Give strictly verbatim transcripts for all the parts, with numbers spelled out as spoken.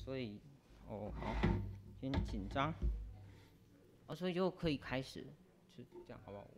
所以哦好，有点紧张，哦，所以就可以开始，就这样好不好？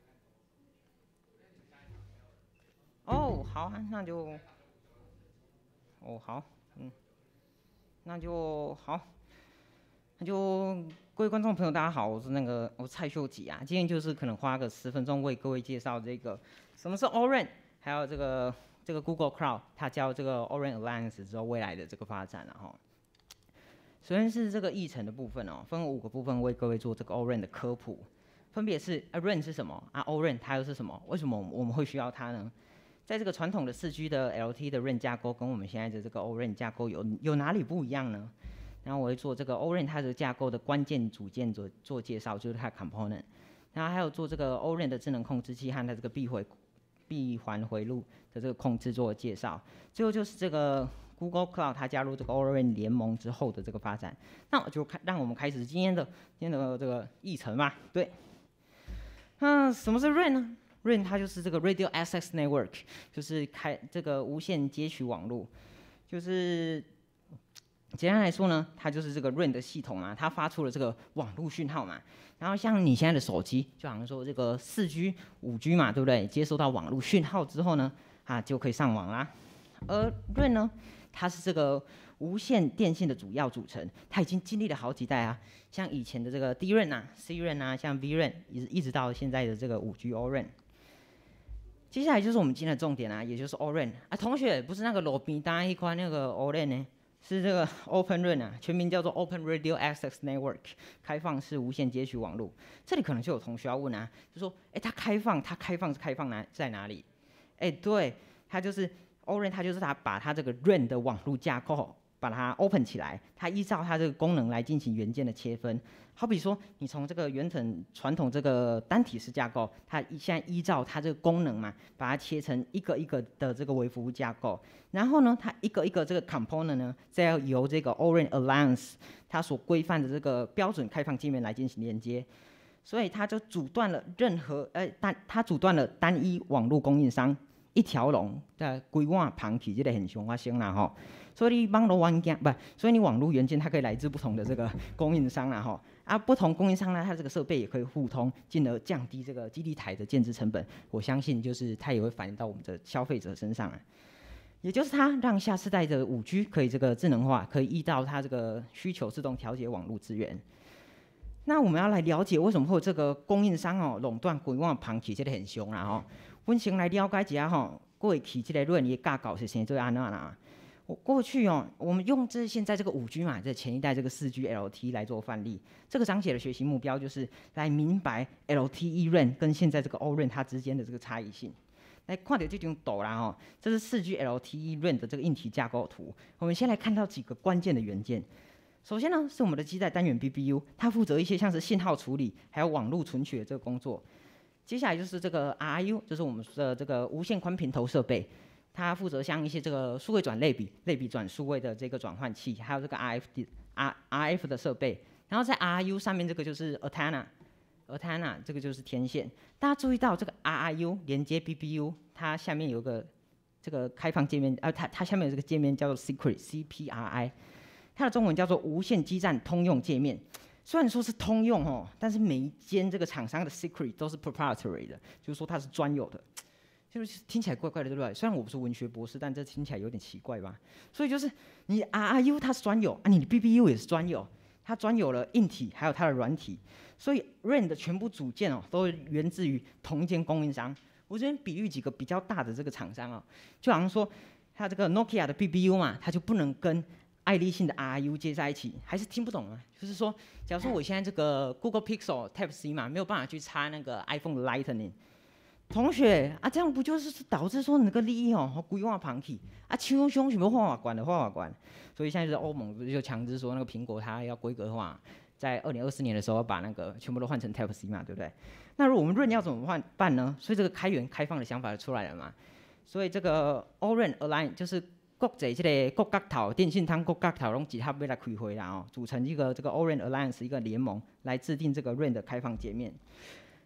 哦，好啊，那就，哦好，嗯，那就好，那就各位观众朋友，大家好，我是那个我是蔡秀吉啊，今天就是可能花个十分钟为各位介绍这个什么是 Orange， 还有这个这个 Google Cloud 它叫这个 Orange Alliance 之后未来的这个发展了哈。首先是这个议程的部分哦，分五个部分为各位做这个 Orange 的科普，分别是 A R A N 是什么啊 ？Orange 它又是什么？为什么我们会需要它呢？在这个传统的四 G 的 L T 的 R A N 架构跟我们现在的这个 Orange 架构有有哪里不一样呢？然后我会做这个 Orange 它的架构的关键组件做做介绍，就是它的 component。然后还有做这个 Orange 的智能控制器和它这个闭回闭环回路的这个控制做介绍。最后就是这个 Google Cloud 它加入这个 Orange 联盟之后的这个发展。那我就开让我们开始今天的今天的这个议程吧。对，那什么是 R A N 呢？R A N 它就是这个 Radio Access Network， 就是开这个无线接取网络，就是简单来说呢，它就是这个 R A N 的系统嘛，它发出了这个网络讯号嘛，然后像你现在的手机，就好像说这个四 G、五 G 嘛，对不对？接收到网络讯号之后呢，啊就可以上网啦。而 R A N 呢，它是这个无线电信的主要组成，它已经经历了好几代啊，像以前的这个 D R A N 啊、C R A N 啊，像 V R A N， 一直一直到现在的这个五 G O R A N。接下来就是我们今天的重点啊，也就是 O R A N 啊，同学不是那个路边搭一块那个 O R A N 呢，是这个 Open R A N 啊，全名叫做 Open Radio Access Network， 开放式无线接续网络。这里可能就有同学要问啊，就说，哎，它开放，它开放是开放哪在哪里？哎，对，它就是 O R A N， 它就是它把它这个 R A N 的网络架构把它 open 起来，它依照它这个功能来进行元件的切分。好比说，你从这个原本传统这个单体式架构，它现在依照它这个功能嘛，把它切成一个一个的这个微服务架构。然后呢，它一个一个这个 component 呢，再要由这个 Orange Alliance 它所规范的这个标准开放界面来进行连接。所以它就阻断了任何呃单，它阻断了单一网络供应商一条龙的规划旁起这个现象发生啦吼。所以你网络元件不，所以你网络元件它可以来自不同的这个供应商啦吼。啊，不同供应商呢，它这个设备也可以互通，进而降低这个基地台的建制成本。我相信就是它也会反映到我们的消费者身上啊。也就是它让下世代的五 G 可以这个智能化，可以依照它这个需求自动调节网络资源。那我们要来了解为什么会有这个供应商哦垄断规划旁起这个现象啦吼。我们先来了解一下吼，过去这个论的架构是先做安怎啦？过去哦，我们用这现在这个五 G 嘛，这前一代这个四 G L T 来做范例。这个章节的学习目标就是来明白 L T E R A N 跟现在这个 O R A N 它之间的这个差异性。来看到这张图啦吼，这是四 G L T E R A N 的这个硬体架构图。我们先来看到几个关键的元件。首先呢，是我们的基带单元 B B U， 它负责一些像是信号处理，还有网络存取的这个工作。接下来就是这个 R I U， 就是我们的这个无线宽频头设备。它负责像一些这个数位转类比、类比转数位的这个转换器，还有这个 R F D、R RF 的设备。然后在 R I U 上面这个就是 antenna，antenna 这个就是天线。大家注意到这个 R I U 连接 B B U， 它下面有个这个开放界面，呃，它它下面有这个界面叫做 Secret C P R I， 它的中文叫做无线基站通用界面。虽然说是通用哦，但是每一间这个厂商的 Secret 都是 proprietary 的，就是说它是专有的。就是听起来怪怪的，对不对？虽然我不是文学博士，但这听起来有点奇怪吧？所以就是你 R I U 它是专有啊，你的 B B U 也是专有，它专有了硬体还有它的软体，所以 R A N 的全部组件哦，都源自于同一间供应商。我这边比喻几个比较大的这个厂商哦，就好像说它这个 Nokia 的 B B U 嘛，它就不能跟爱立信的 R I U 接在一起，还是听不懂啊？就是说，假如说我现在这个 Google Pixel Type C 嘛，没有办法去插那个 iPhone 的 Lightning。同学啊，这样不就是导致说你那个利益哦规划旁起啊，抢凶什么画法管的画法管，所以现在就是欧盟就强制说那个苹果它要规格化，在二零二四年的时候把那个全部都换成 Type C 嘛，对不对？那如果我们 R A N 要怎么换办呢？所以这个开源开放的想法就出来了嘛。所以这个 O R A N Alliance 就是国际这个国角头电信通国角头拢集合要来开会啦哦，组成一个这个 O R A N Alliance 一个联盟来制定这个 R A N 的开放界面。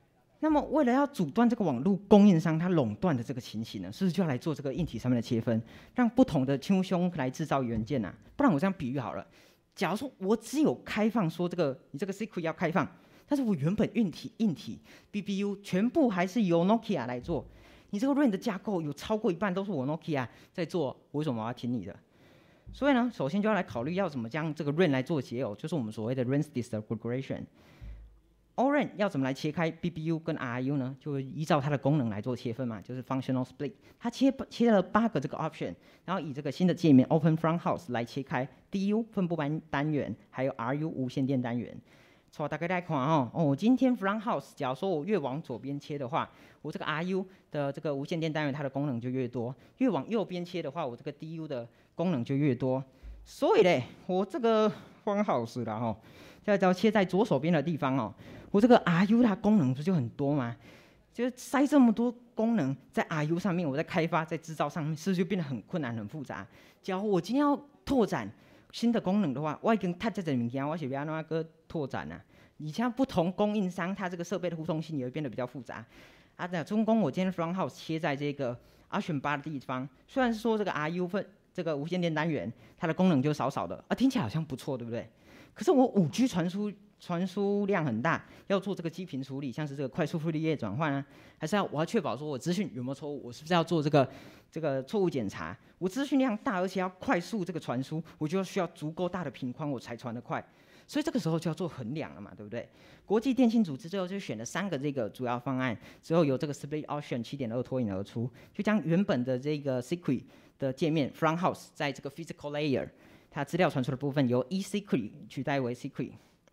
那么为了要阻断这个网络供应商它垄断的这个情形呢，是不是就要来做这个硬体上面的切分，让不同的亲兄来制造元件啊？不然我这样比喻好了，假如说我只有开放说这个你这个 secret 要开放，但是我原本硬体硬体 B B U 全部还是由 Nokia 来做，你这个 R A N 的架构有超过一半都是我 Nokia 在做，我为什么我要听你的？所以呢，首先就要来考虑要怎么将这个 R A N 来做解耦，就是我们所谓的 R A N disaggregation。O R A N 要怎么来切开 B B U 跟 R U 呢？就依照它的功能来做切分嘛，就是 functional split。它切切了八个这个 option， 然后以这个新的界面 Open Front House 来切开 D U 分布单单元，还有 R U 无线电单元。所以大概来看哦，哦，今天 Front House 假如说我越往左边切的话，我这个 R U 的这个无线电单元它的功能就越多；越往右边切的话，我这个 D U 的功能就越多。所以嘞，我这个 Front House 啦吼，再只要切在左手边的地方哦。我这个 R U 它功能不就很多吗？就是塞这么多功能在 R U 上面，我在开发、在制造上面，是不是就变得很困难、很复杂？假如我今天要拓展新的功能的话，我已经太这个物件，我是要哪个拓展啊？以前不同供应商，它这个设备的互通性也会变得比较复杂。啊，那中工我今天 Front House 切在这个 Option 八的地方，虽然是说这个 R U 分这个无线电单元，它的功能就少少的，啊，听起来好像不错，对不对？可是我 五 G 传输。传输量很大，要做这个基频处理，像是这个快速傅立叶转换啊，还是要我要确保说我资讯有没有错误，我是不是要做这个这个错误检查？我资讯量大，而且要快速这个传输，我就需要足够大的频宽，我才传得快。所以这个时候就要做衡量了嘛，对不对？国际电信组织最后就选了三个这个主要方案，之后由这个 Split Option 七点二脱颖而出，就将原本的这个 Secret 的界面 Front House 在这个 Physical Layer 它资料传输的部分由 eSecret 取代为 Secret。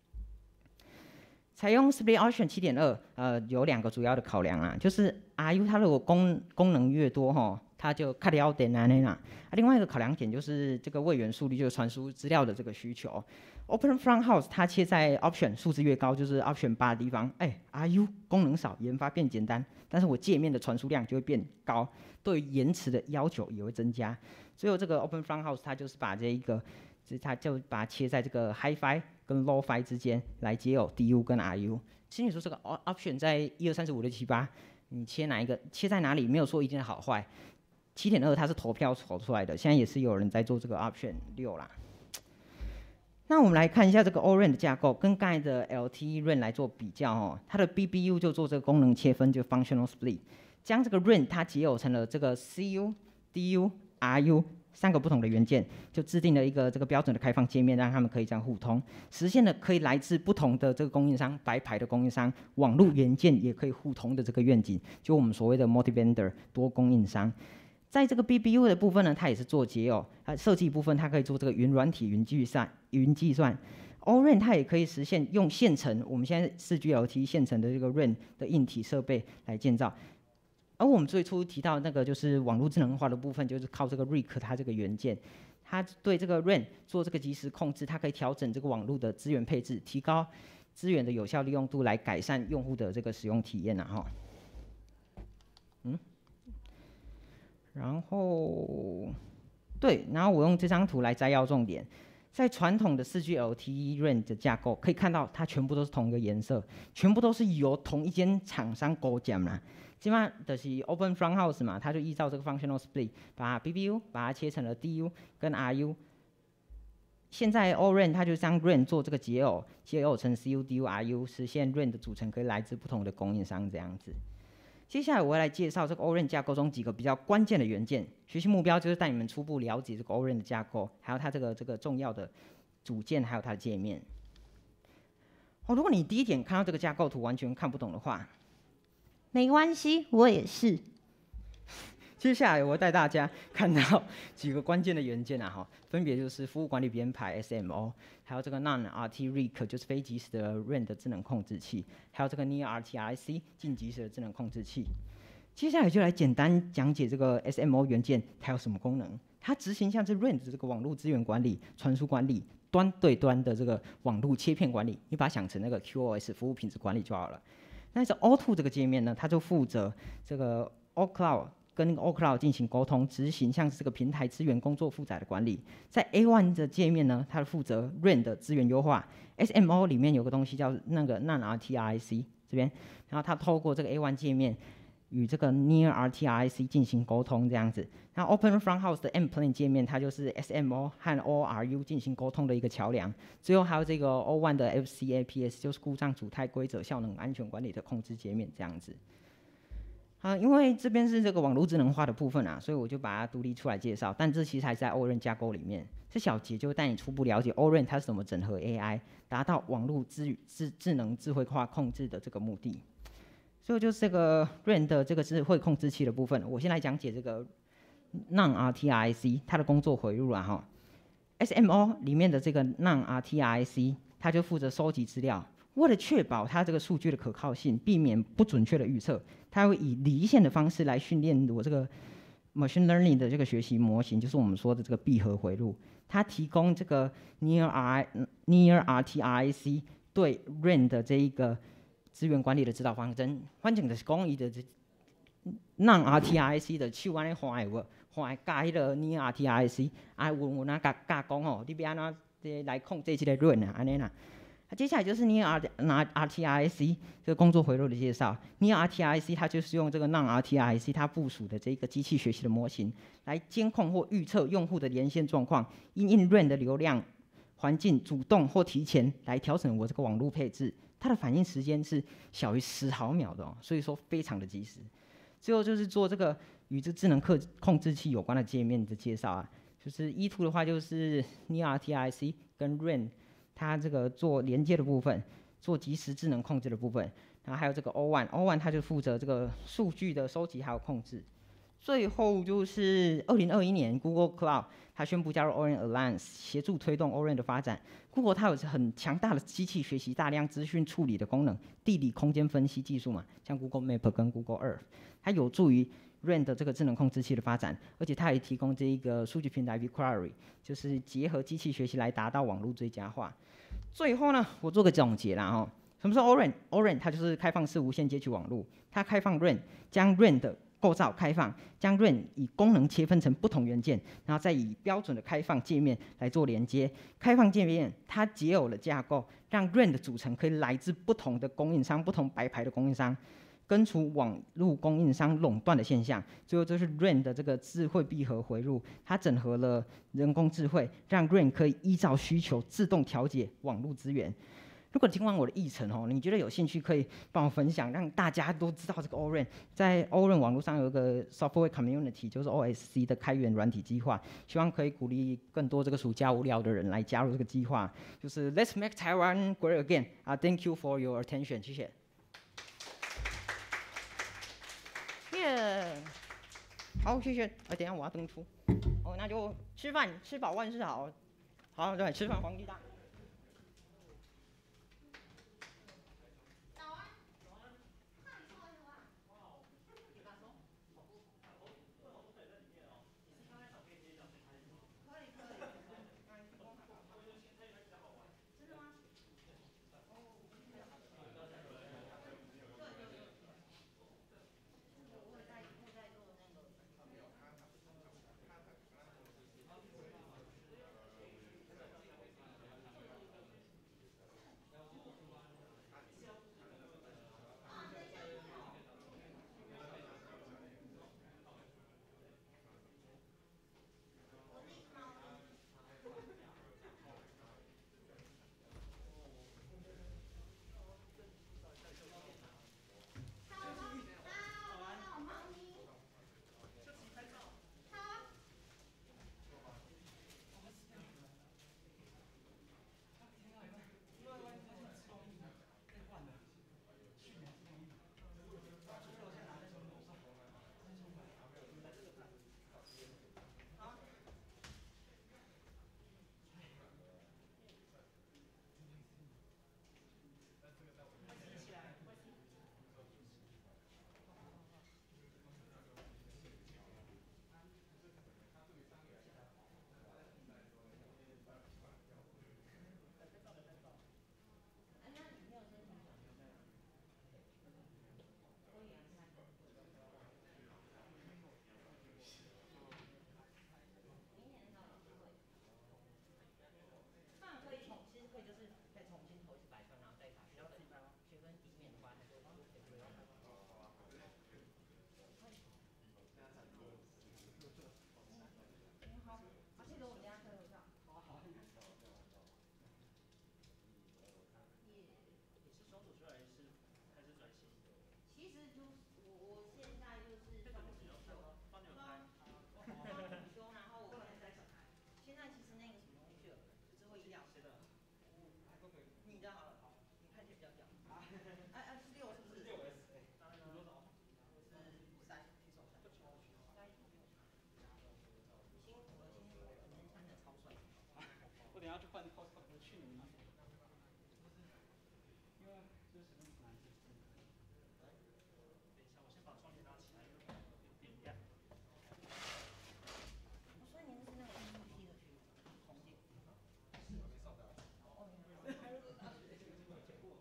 采用 Split Option 七点二，呃，有两个主要的考量啊，就是 R U 它如果功功能越多哈，它就卡掉点难啦。另外一个考量点就是这个位元速率，就是传输资料的这个需求。Open Front House 它切在 Option 数字越高，就是 Option 八的地方，哎 ，R U 功能少，研发变简单，但是我界面的传输量就会变高，对于延迟的要求也会增加。最后这个 Open Front House 它就是把这一个，它就把它切在这个 Hi-Fi 跟 Low-Fi 之间来解耦 D U 跟 R U。其实你说这个 Option 在一二三四五六七八，你切哪一个，切在哪里，没有说一定好坏。七点二它是投票投出来的，现在也是有人在做这个 Option 六啦。那我们来看一下这个 O R A N 的架构，跟刚才的 L T E R A N 来做比较哦。它的 B B U 就做这个功能切分，就 Functional Split， 将这个 R A N 它解耦成了这个 C U、D U、R U 三个不同的元件，就制定了一个这个标准的开放界面，让他们可以这样互通，实现了可以来自不同的这个供应商、白牌的供应商、网络元件也可以互通的这个愿景，就我们所谓的 Multi-Vendor 多供应商。在这个 B B U 的部分呢，它也是做解耦，它设计部分它可以做这个云软体、云计算、云计算。O R A N 它也可以实现用现成我们现在 四 G L T E 现成的这个 R A N 的硬体设备来建造。而我们最初提到那个就是网络智能化的部分，就是靠这个 R I C 它这个元件，它对这个 R A N 做这个即时控制，它可以调整这个网络的资源配置，提高资源的有效利用度，来改善用户的这个使用体验啊哈。嗯。然后，对，然后我用这张图来摘要重点。在传统的 四 G L T E R A N 的架构，可以看到它全部都是同一个颜色，全部都是由同一间厂商勾建啦。基本上就是 Open Front House 嘛，它就依照这个 Functional Split， 把 B B U 把它切成了 D U 跟 R U。现在 O R A N 它就将 R A N 做这个解耦，解耦成 C U、D U、R U， 实现 R A N 的组成可以来自不同的供应商这样子。接下来我会来介绍这个 O R A N 架构中几个比较关键的元件，学习目标就是带你们初步了解这个 O R A N 的架构，还有它这个这个重要的组件，还有它的界面。哦，如果你第一点看到这个架构图完全看不懂的话，没关系，我也是。接下来我会带大家看到几个关键的元件啊，哈，分别就是服务管理编排 S M O， 还有这个 Non-R T R I C 就是非即时的 R A N 的智能控制器，还有这个 Near R T I C 近即时的智能控制器。接下来就来简单讲解这个 S M O 元件它有什么功能。它执行像是 R A N 的这个网络资源管理、传输管理、端对端的这个网络切片管理，你把它想成那个 Q O S 服务品质管理就好了。那是 O 二 这个界面呢，它就负责这个 O Cloud。跟 O Cloud 进行沟通，执行像是这个平台资源工作负载的管理。在 A 一 的界面呢，它负责 R A N 的资源优化。S M O 里面有个东西叫那个 Non R T I C， 这边，然后它透过这个 A 一 界面与这个 Near R T I C 进行沟通这样子。那 Open Front House 的 M Plane 界面，它就是 S M O 和 O R U 进行沟通的一个桥梁。最后还有这个 O 一 的 F C A P S， 就是故障主态规则效能安全管理的控制界面这样子。啊，因为这边是这个网络智能化的部分啊，所以我就把它独立出来介绍。但这其实还在 O R A N 架构里面。这小节就带你初步了解 O R A N 它是怎么整合 A I， 达到网络智智智能智慧化控制的这个目的。所以就是这个 R A N 的这个智慧控制器的部分，我先来讲解这个 Non R T I C 它的工作回路啊哈。S M O 里面的这个 Non R T I C， 它就负责收集资料。为了确保它这个数据的可靠性，避免不准确的预测，它会以离线的方式来训练我这个 machine learning 的这个学习模型，就是我们说的这个闭合回路。它提供这个 near R near R T I C 对 R A N 的这一个资源管理的指导方针。反正就是讲伊的这 non R T I C 的手安尼换的，换加迄个 near R T I C， 啊，有有哪甲甲讲吼，你要安怎来控制这个 R A N 啊，安尼啦。接下来就是 Near R T I C 这个工作回路的介绍。Near R T I C 它就是用这个 Non R T I C 它部署的这个机器学习的模型，来监控或预测用户的连线状况，因应 R A N 的流量环境，主动或提前来调整我这个网络配置。它的反应时间是小于十毫秒的哦，所以说非常的及时。最后就是做这个与这智能客控制器有关的界面的介绍啊，就是 E 二 的话就是 Near R T I C 跟 R A N。它这个做连接的部分，做即时智能控制的部分，然后还有这个 O 一 O 一 它就负责这个数据的收集还有控制。最后就是二零二一年 Google Cloud 它宣布加入 O R A N Alliance， 协助推动 O R A N 的发展。Google 它有很强大的机器学习、大量资讯处理的功能，地理空间分析技术嘛，像 Google Map 跟 Google Earth， 它有助于 R A N 的这个智能控制器的发展，而且它也提供这一个数据平台 BigQuery， 就是结合机器学习来达到网络最佳化。最后呢，我做个总结啦哈。什么是 O R A N？O R A N 它就是开放式无线接取网络，它开放 R A N， 将 R A N 的构造开放，将 R A N 以功能切分成不同元件，然后再以标准的开放界面来做连接。开放界面它解耦了架构，让 R A N 的组成可以来自不同的供应商、不同白牌的供应商。根除网络供应商垄断的现象，最后就是 R A N 的这个智慧闭合回路，它整合了人工智慧，让 R A N 可以依照需求自动调节网络资源。如果听完我的议程哦，你觉得有兴趣，可以帮我分享，让大家都知道这个 O R A N。在 O R A N 网络上有一个 Software Community， 就是 O S C 的开源软体计划，希望可以鼓励更多这个暑假無聊的人来加入这个计划。就是 Let's make Taiwan great again 啊 ！Thank you for your attention， 谢谢。好，谢谢。呃，等一下我要登出。哦，那就吃饭，吃饱万事好。好，对，吃饭皇帝大。 较好了，你看起来比较屌。哎哎，是六是不是？六 S。你多少？是三，举手三。辛苦了，辛苦了，你们穿的超帅。我等下去换 cos， 我去年拿。因为就是随便拿一件。等一下，我先把窗帘拉起来，因为有点亮。所以您是那个 P 的区红点。是没上的。哦，大学我见过。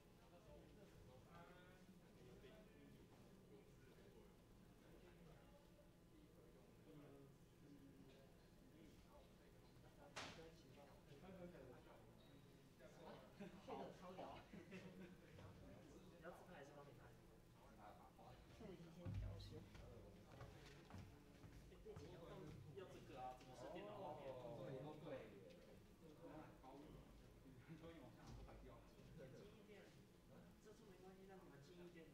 这个超摇。你要自拍还是帮你拍？那我已经先调试。背景要要这个啊，怎么是电脑画面？对。可以往下都摆掉。记忆点，这次没关系，让你们记忆点。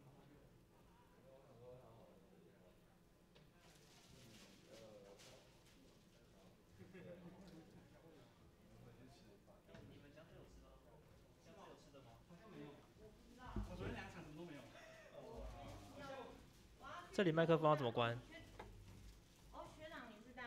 你们江浙有吃吗？江浙有吃的吗？好像没有。我昨天两场什么都没有。 这里麦克风要怎么关？ 哦，学长，你是当。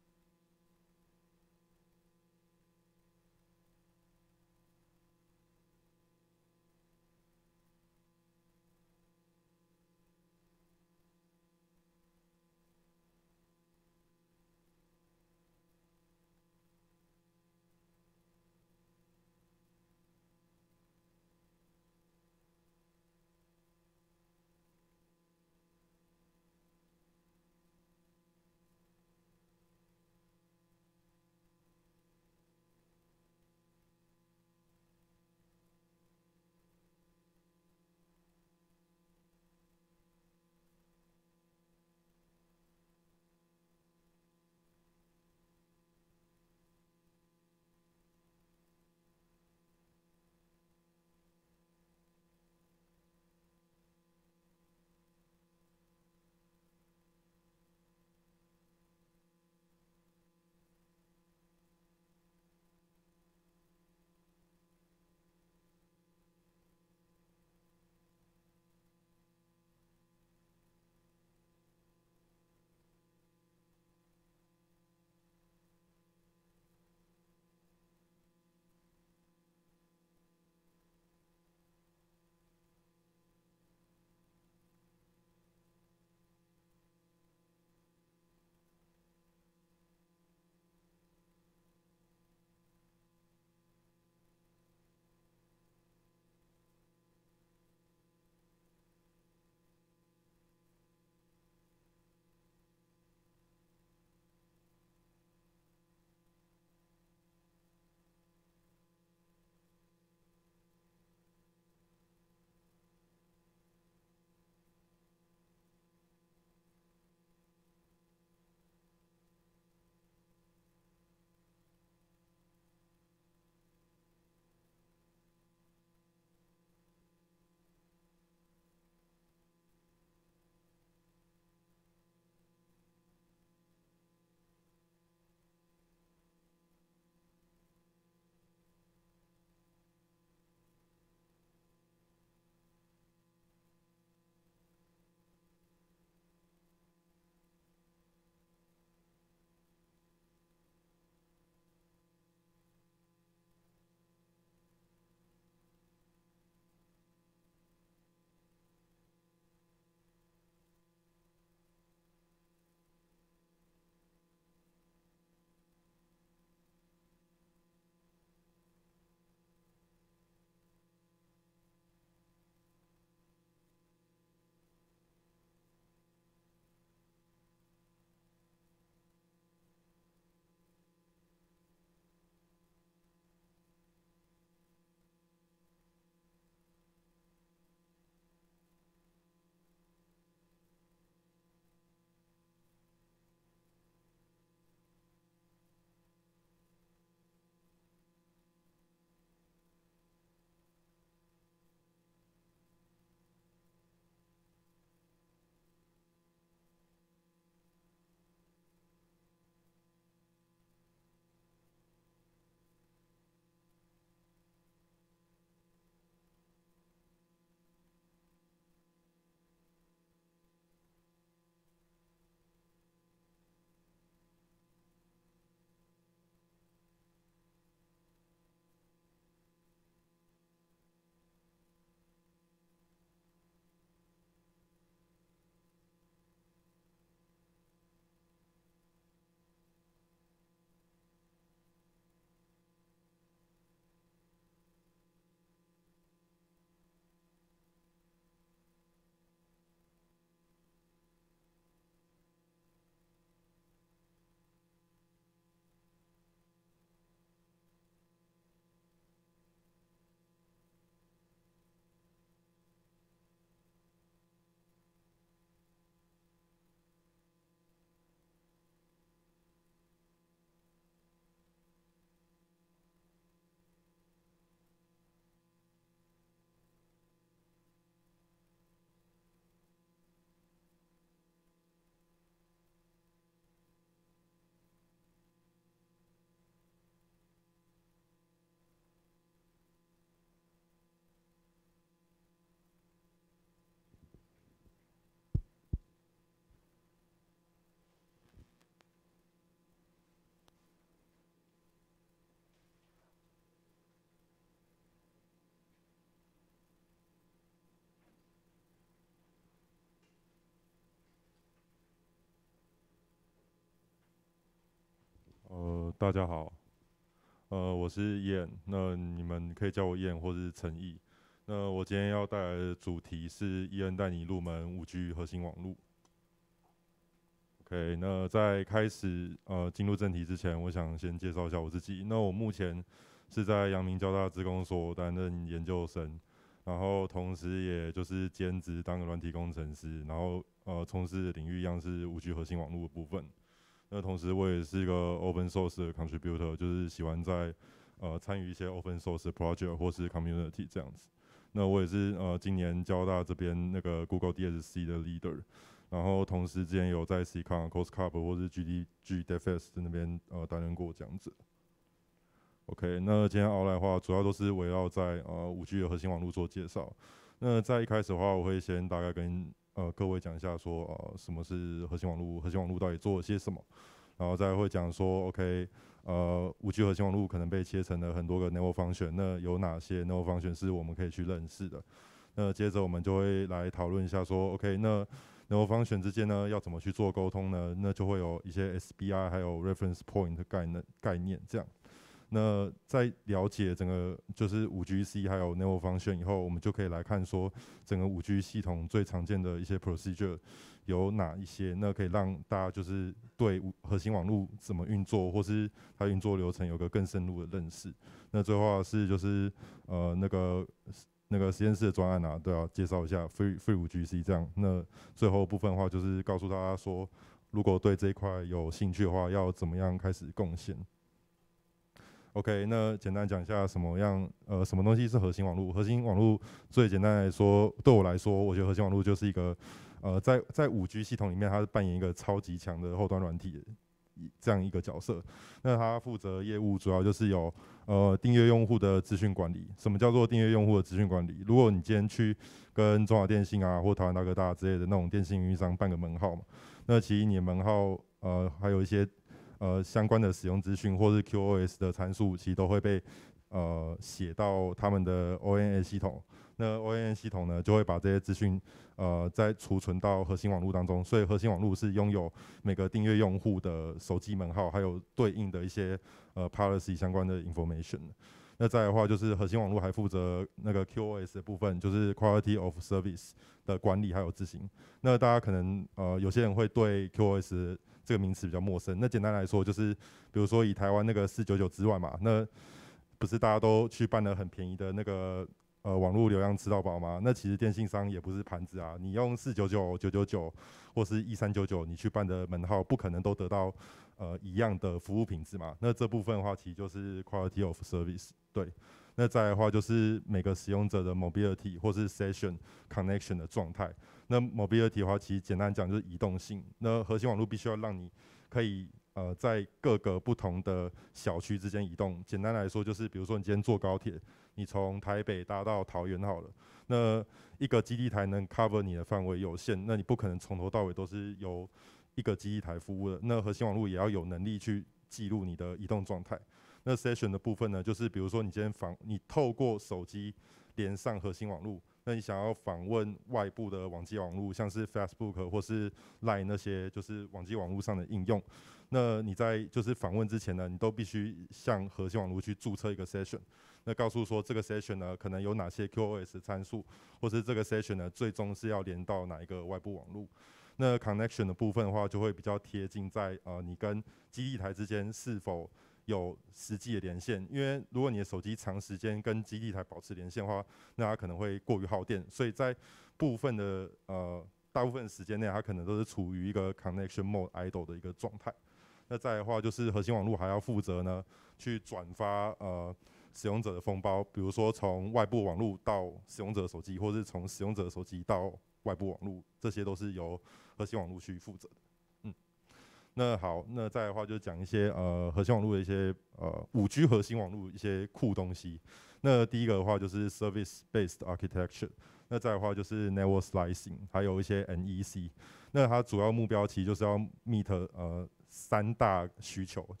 大家好，呃，我是燕，那你们可以叫我燕或是陈毅。那我今天要带来的主题是伊恩带你入门五 G 核心网络。OK，那在开始呃进入正题之前，我想先介绍一下我自己。那我目前是在阳明交大资工所担任研究生，然后同时也就是兼职当个软体工程师，然后呃从事的领域一样是五 G 核心网络的部分。那同时我也是一个 open source 的 contributor， 就是喜欢在呃参与一些 open source 的 project 或是 community 这样子。那我也是呃今年交大这边那个 Google D S C 的 leader。然后同时之前有在 C-Con、Coscup 或是 G D G DevFest 那边呃担任过这样子。OK， 那今天熬来的话，主要都是围绕在呃五 G 的核心网络做介绍。那在一开始的话，我会先大概跟呃各位讲一下说呃什么是核心网络，核心网络到底做了些什么，然后再会讲说 OK 呃五 G 核心网络可能被切成了很多个 network function， 那有哪些 network function 是我们可以去认识的？那接着我们就会来讨论一下说 OK 那network function之间呢要怎么去做沟通呢？那就会有一些 S B I 还有 reference point 概念概念这样。那在了解整个就是五 G C 还有 network function 以后，我们就可以来看说整个五 G 系统最常见的一些 procedure 有哪一些，那可以让大家就是对核心网络怎么运作，或是它运作流程有个更深入的认识。那最后是就是呃那个那个实验室的专案啊，对啊，介绍一下 Free Free 五 G C 这样。那最后部分的话，就是告诉大家说，如果对这一块有兴趣的话，要怎么样开始贡献。OK， 那简单讲一下什么样呃什么东西是核心网络？核心网络最简单来说，对我来说，我觉得核心网络就是一个呃在在五 G 系统里面，它是扮演一个超级强的后端软体这样一个角色。那它负责业务主要就是有呃订阅用户的资讯管理。什么叫做订阅用户的资讯管理？如果你今天去跟中华电信啊或台湾大哥大之类的那种电信运营商办个门号嘛，那其实你的门号呃还有一些呃相关的使用资讯或是 Q O S 的参数，其实都会被呃写到他们的 O N A 系统。那 O N A 系统呢，就会把这些资讯呃再储存到核心网络当中，所以核心网络是拥有每个订阅用户的手机门号，还有对应的一些呃 policy 相关的 information。那再来的话，就是核心网络还负责那个 Q O S 的部分，就是 Quality of Service 的管理还有执行。那大家可能呃有些人会对 Q O S 这个名词比较陌生。那简单来说，就是比如说以台湾那个四九九之外嘛，那不是大家都去办了很便宜的那个呃网络流量吃到饱吗？那其实电信商也不是盘子啊，你用四九九、九九九或是一三九九，你去办的门号不可能都得到呃一样的服务品质嘛。那这部分的话，其实就是 quality of service。对，那再来的话就是每个使用者的 mobility 或是 session connection 的状态。那 mobility 的话，其实简单讲就是移动性。那核心网络必须要让你可以呃在各个不同的小区之间移动。简单来说，就是比如说你今天坐高铁，你从台北搭到桃园好了，那一个基地台能 cover 你的范围有限，那你不可能从头到尾都是由一个基地台服务的。那核心网络也要有能力去记录你的移动状态。那 session 的部分呢，就是比如说你今天访，你透过手机连上核心网络，那你想要访问外部的网际网络，像是 Facebook 或是 Line 那些就是网际网络上的应用，那你在就是访问之前呢，你都必须向核心网络去注册一个 session， 那告诉说这个 session 呢可能有哪些 Q O S 参数，或是这个 session 呢最终是要连到哪一个外部网络。那 connection 的部分的话，就会比较贴近在呃你跟基地台之间是否有实际的连线，因为如果你的手机长时间跟基地台保持连线的话，那它可能会过于耗电，所以在部分的呃大部分的时间内，它可能都是处于一个 connection mode idle 的一个状态。那再来的话，就是核心网络还要负责呢去转发呃使用者的封包，比如说从外部网络到使用者的手机，或是从使用者的手机到外部网络，这些都是由核心网络去负责的。那好，那再来的话就讲一些呃核心网络的一些呃五 G 核心网络一些酷东西。那第一个的话就是 Service Based Architecture， 那再来的话就是 Network Slicing， 还有一些 N E C。那它主要目标其实就是要 meet 呃三大需求，就是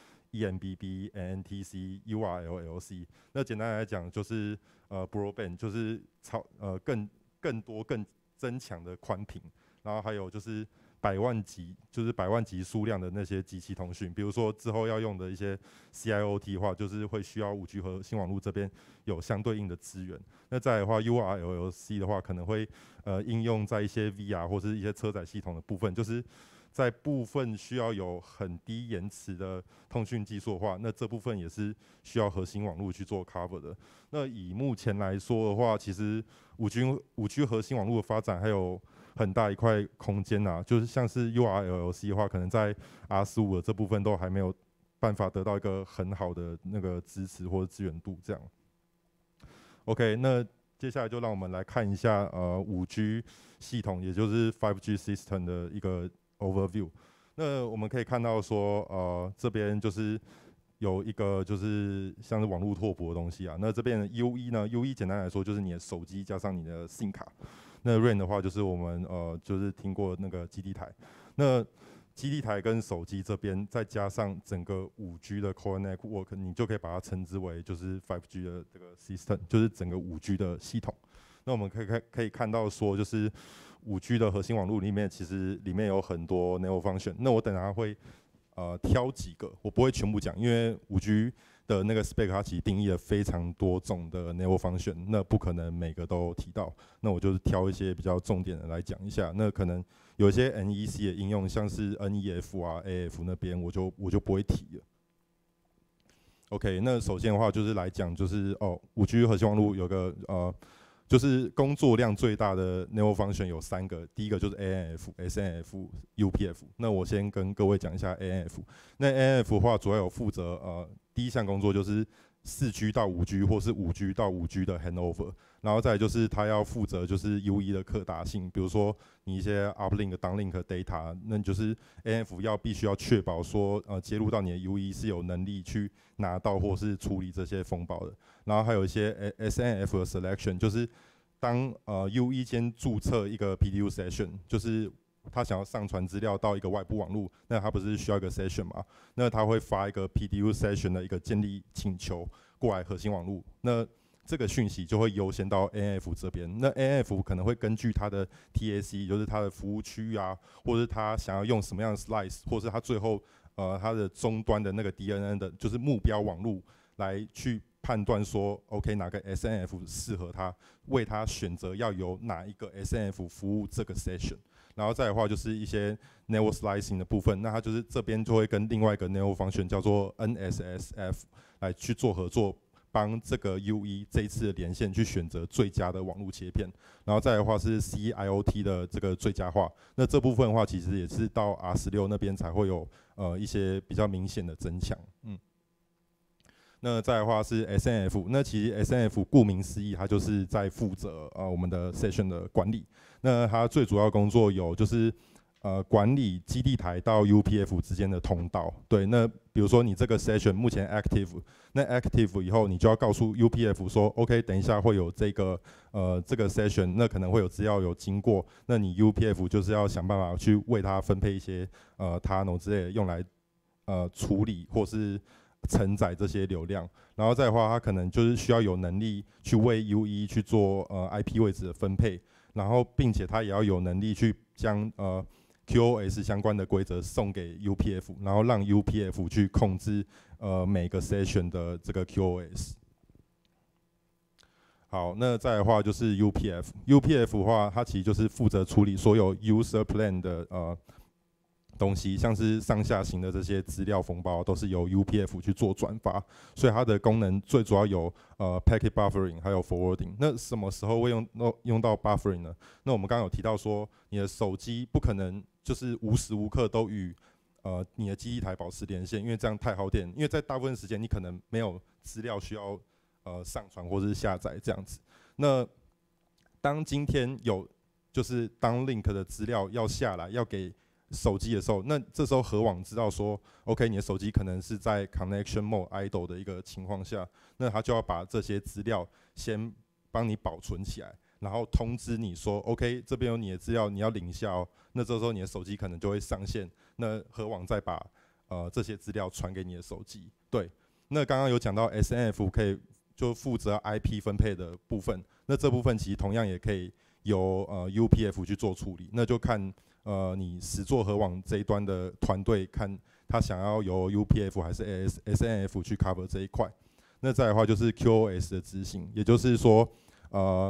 E M B B、N N T C、U R L L C。那简单来讲就是呃 Broadband， 就是超呃更更多更增强的宽频，然后还有就是百万级，就是百万级数量的那些机器通讯，比如说之后要用的一些 C I O T 的话，就是会需要五 G 核心网络这边有相对应的资源。那再来的话 ，U R L L C 的话，可能会呃应用在一些 V R 或是一些车载系统的部分，就是在部分需要有很低延迟的通讯技术的话，那这部分也是需要核心网络去做 cover 的。那以目前来说的话，其实五 G 五 G 核心网络的发展还有很大一块空间呐、啊，就是像是 U R L L C 的话，可能在 R 十五的这部分都还没有办法得到一个很好的那个支持或者资源度这样。OK， 那接下来就让我们来看一下呃五 G 系统，也就是 five G system 的一个 overview。那我们可以看到说，呃，这边就是有一个就是像是网络拓扑的东西啊。那这边的 U E 呢 ，U E 简单来说就是你的手机加上你的 SIM 卡。那 R A N 的话就是我们呃就是听过那个基地台。那基地台跟手机这边再加上整个五 G 的 Core Network， 你就可以把它称之为就是 five G 的这个 system， 就是整个五 G 的系统。那我们可以看可以看到说，就是五 G 的核心网络里面，其实里面有很多 network function。那我等下会呃挑几个，我不会全部讲，因为五 G 的那个 spec 它其实定义了非常多种的 network function， 那不可能每个都提到。那我就是挑一些比较重点的来讲一下。那可能有一些 N E C 的应用，像是 N E F 啊、A F 那边，我就我就不会提了。OK， 那首先的话就是来讲，就是哦，五 G 核心网络有个呃，就是工作量最大的 network function 有三个，第一个就是 A N F、S N F、U P F。那我先跟各位讲一下 A N F。那 A N F 的话，主要有负责呃第一项工作就是四 G 到五 G 或是五 G 到五 G 的 handover， 然后再来就是它要负责就是 U E 的可达性，比如说你一些 uplink、downlink data， 那就是 A N F 要必须要确保说呃接入到你的 U E 是有能力去拿到或是处理这些风暴的。然后还有一些 S N F 的 selection， 就是当呃 U E 先注册一个 P D U session， 就是他想要上传资料到一个外部网络，那他不是需要一个 session 嘛？那他会发一个 P D U session 的一个建立请求过来核心网络，那这个讯息就会优先到 A N F 这边。那 A N F 可能会根据它的 T A C， 就是它的服务区域啊，或者是他想要用什么样的 slice， 或是他最后呃它的终端的那个 D N N 的，就是目标网络来去判断说 ，OK 哪个 S N F 适合他，为他选择要由哪一个 S N F 服务这个 session。然后再来的话就是一些 network slicing 的部分，那它就是这边就会跟另外一个 network function 叫做 N S S F 来去做合作，帮这个 U E 这一次的连线去选择最佳的网络切片。然后再来的话是 C I O T 的这个最佳化，那这部分的话其实也是到 R 十六那边才会有呃一些比较明显的增强，嗯。那再来的话是 S N F， 那其实 S N F 顾名思义，它就是在负责呃我们的 session 的管理。那它最主要工作有就是呃管理基地台到 U P F 之间的通道。对，那比如说你这个 session 目前 active， 那 active 以后你就要告诉 U P F 说 ，OK， 等一下会有这个呃这个 session， 那可能会有资料有经过，那你 U P F 就是要想办法去为它分配一些呃 tunnel 之类的用来呃处理或是承载这些流量。然后再的话，它可能就是需要有能力去为 U E 去做呃 I P 位置的分配。然后，并且它也要有能力去将呃 Q O S 相关的规则送给 U P F， 然后让 U P F 去控制呃每个 session 的这个 Q O S。好，那再来的话就是 U P F。U P F 的话，它其实就是负责处理所有 user plan 的呃东西，像是上下行的这些资料封包都是由 U P F 去做转发，所以它的功能最主要有呃 packet buffering 还有 forwarding。那什么时候会用用到 buffering 呢？那我们刚刚有提到说，你的手机不可能就是无时无刻都与呃你的基地台保持连线，因为这样太耗电。因为在大部分时间你可能没有资料需要呃上传或者是下载这样子。那当今天有就是当 link 的资料要下来要给手机的时候，那这时候核网知道说 ，OK， 你的手机可能是在 connection mode idle 的一个情况下，那他就要把这些资料先帮你保存起来，然后通知你说 ，OK， 这边有你的资料，你要领一下哦。那这时候你的手机可能就会上线，那核网再把呃这些资料传给你的手机。对，那刚刚有讲到 S N F 可以就负责 I P 分配的部分，那这部分其实同样也可以由呃 U P F 去做处理，那就看。 呃你实作核网这一端的团队看他想要由 U P F 还是 S N F 去 cover 这一块。那再来的话就是 Q O S 的执行，也就是说，呃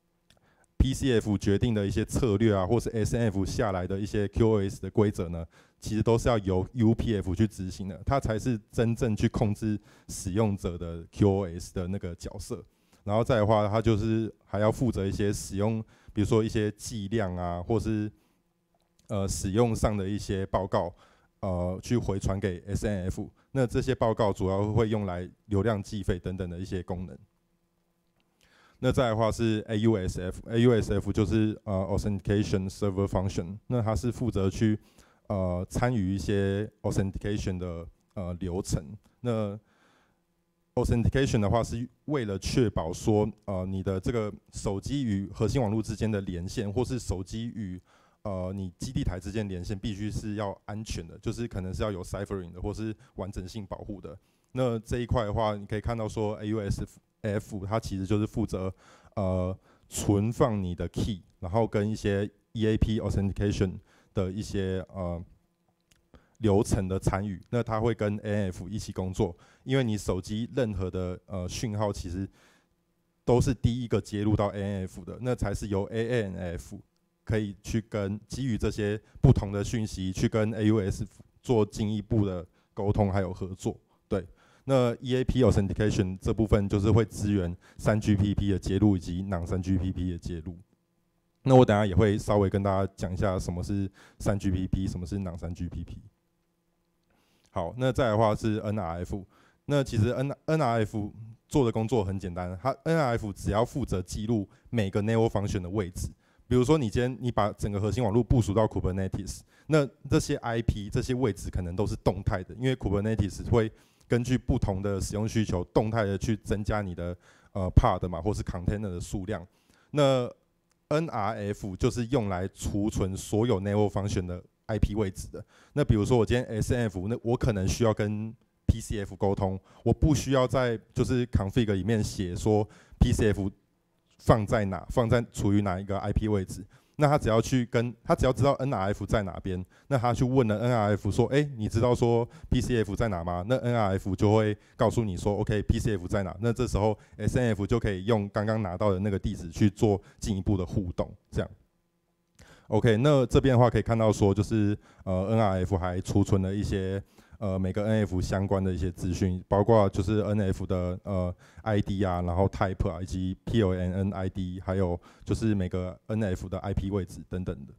，P C F 决定的一些策略啊，或是 S N F 下来的一些 Q O S 的规则呢，其实都是要由 U P F 去执行的，它才是真正去控制使用者的 Q O S 的那个角色。然后再来的话，它就是还要负责一些使用，比如说一些计量啊，或是呃使用上的一些报告。呃，去回传给 S N F， 那这些报告主要会用来流量计费等等的一些功能。那再来的话是 A U S F，A U S F 就是呃 Authentication Server Function， 那它是负责去呃参与一些 Authentication 的呃流程。那 Authentication 的话是为了确保说呃你的这个手机与核心网络之间的连线，或是手机与呃，你基地台之间连线必须是要安全的，就是可能是要有 ciphering 的，或是完整性保护的。那这一块的话，你可以看到说 A U S F 它其实就是负责呃存放你的 key， 然后跟一些 E A P authentication 的一些呃流程的参与。那它会跟 A N F 一起工作，因为你手机任何的呃讯号其实都是第一个接入到 A N F 的，那才是由 A N F。可以去跟基于这些不同的讯息，去跟 A U S 做进一步的沟通还有合作。对，那 E A P authentication 这部分就是会支援 三 G P P 的接入以及 non 三 G P P 的接入。那我等一下也会稍微跟大家讲一下什么是三 G P P， 什么是 non 三 G P P。好，那再来的话是 N R F， 那其实 N NRF 做的工作很简单，它 N R F 只要负责记录每个 network function 的位置。比如说，你今天你把整个核心网络部署到 Kubernetes， 那这些 I P 这些位置可能都是动态的，因为 Kubernetes 会根据不同的使用需求，动态的去增加你的呃 pod 嘛，或是 container 的数量。那 N R F 就是用来储存所有 network function 的 I P 位置的。那比如说我今天 S N F， 那我可能需要跟 P C F 沟通，我不需要在就是 config 里面写说 P C F。放在哪？放在处于哪一个 I P 位置？那他只要去跟他只要知道 N R F 在哪边，那他去问了 N R F 说，哎、欸，你知道说 P C F 在哪吗？那 N R F 就会告诉你说 ，OK，P C F 在哪？那这时候 S N F 就可以用刚刚拿到的那个地址去做进一步的互动，这样。OK， 那这边的话可以看到说，就是呃 N R F 还储存了一些。呃，每个 N F 相关的一些资讯，包括就是 N F 的呃 I D 啊，然后 Type 啊，以及 P O N N I D， 还有就是每个 N F 的 I P 位置等等的。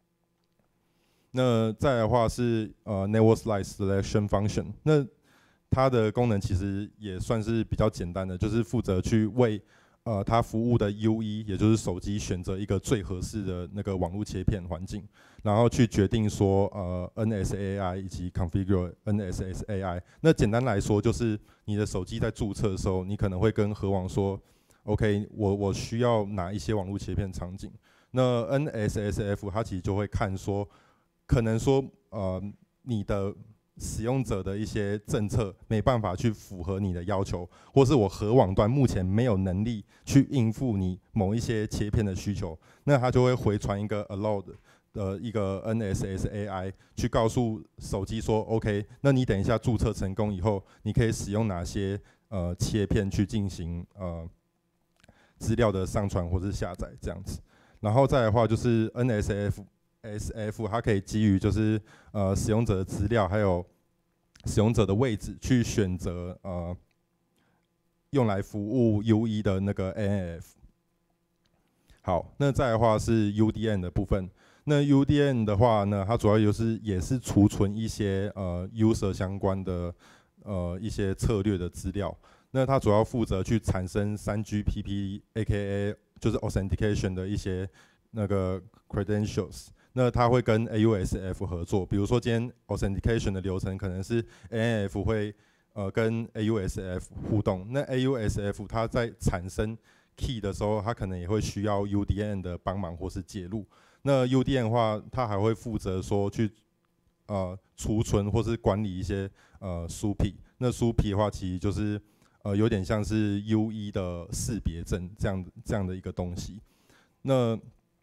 那再来的话是呃 Network Slice Selection Function， 那它的功能其实也算是比较简单的，就是负责去为呃它服务的 U E， 也就是手机选择一个最合适的那个网络切片环境。然后去决定说，呃 ，N S A I 以及 configure N S S A I。那简单来说，就是你的手机在注册的时候，你可能会跟核网说 ，OK， 我我需要哪一些网络切片场景。那 N S S F 它其实就会看说，可能说，呃，你的使用者的一些政策没办法去符合你的要求，或是我核网端目前没有能力去应付你某一些切片的需求，那它就会回传一个 allowed。的一个 N S S A I 去告诉手机说 ，OK， 那你等一下注册成功以后，你可以使用哪些呃切片去进行呃资料的上传或是下载这样子。然后再来的话就是 N S F S F， 它可以基于就是呃使用者的资料还有使用者的位置去选择呃用来服务 U E 的那个 N F。好，那再来的话是 U D N 的部分。那 U D N 的话呢，它主要就是也是储存一些呃 user 相关的呃一些策略的资料。那它主要负责去产生 三 G P P，A K A 就是 authentication 的一些那个 credentials。那它会跟 A U S F 合作，比如说今天 authentication 的流程可能是 A N F 会呃跟 A U S F 互动，那 A U S F 它在产生 key 的时候，它可能也会需要 U D N 的帮忙或是介入。那 U D N 的话，它还会负责说去呃储存或是管理一些呃 S U P I。那 S U P I 的话，其实就是呃有点像是 U E 的识别证这样这样的一个东西。那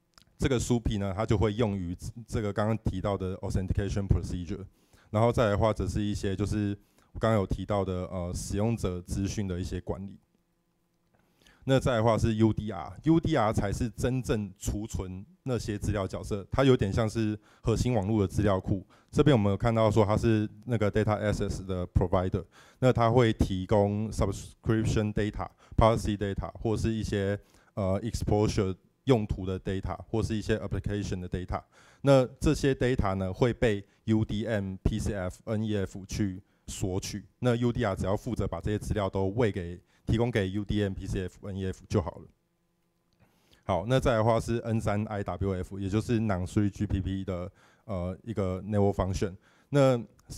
这个 S U P 呢，它就会用于这个刚刚提到的 authentication procedure， 然后再来的话，则是一些就是我刚刚有提到的呃使用者资讯的一些管理。那再来的话是 U D R，U D R 才是真正储存那些资料角色，它有点像是核心网络的资料库。这边我们有看到说它是那个 data access 的 provider， 那它会提供 subscription data、policy data 或是一些呃 exposure 用途的 data， 或是一些 application 的 data。那这些 data 呢会被 U D M、P C F、N E F 去索取。那 U D R 只要负责把这些资料都喂给提供给 U D M、P C F、N E F 就好了。好，那再来的话是 N 三 I W F， 也就是 non three G P P 的呃一个 network function。那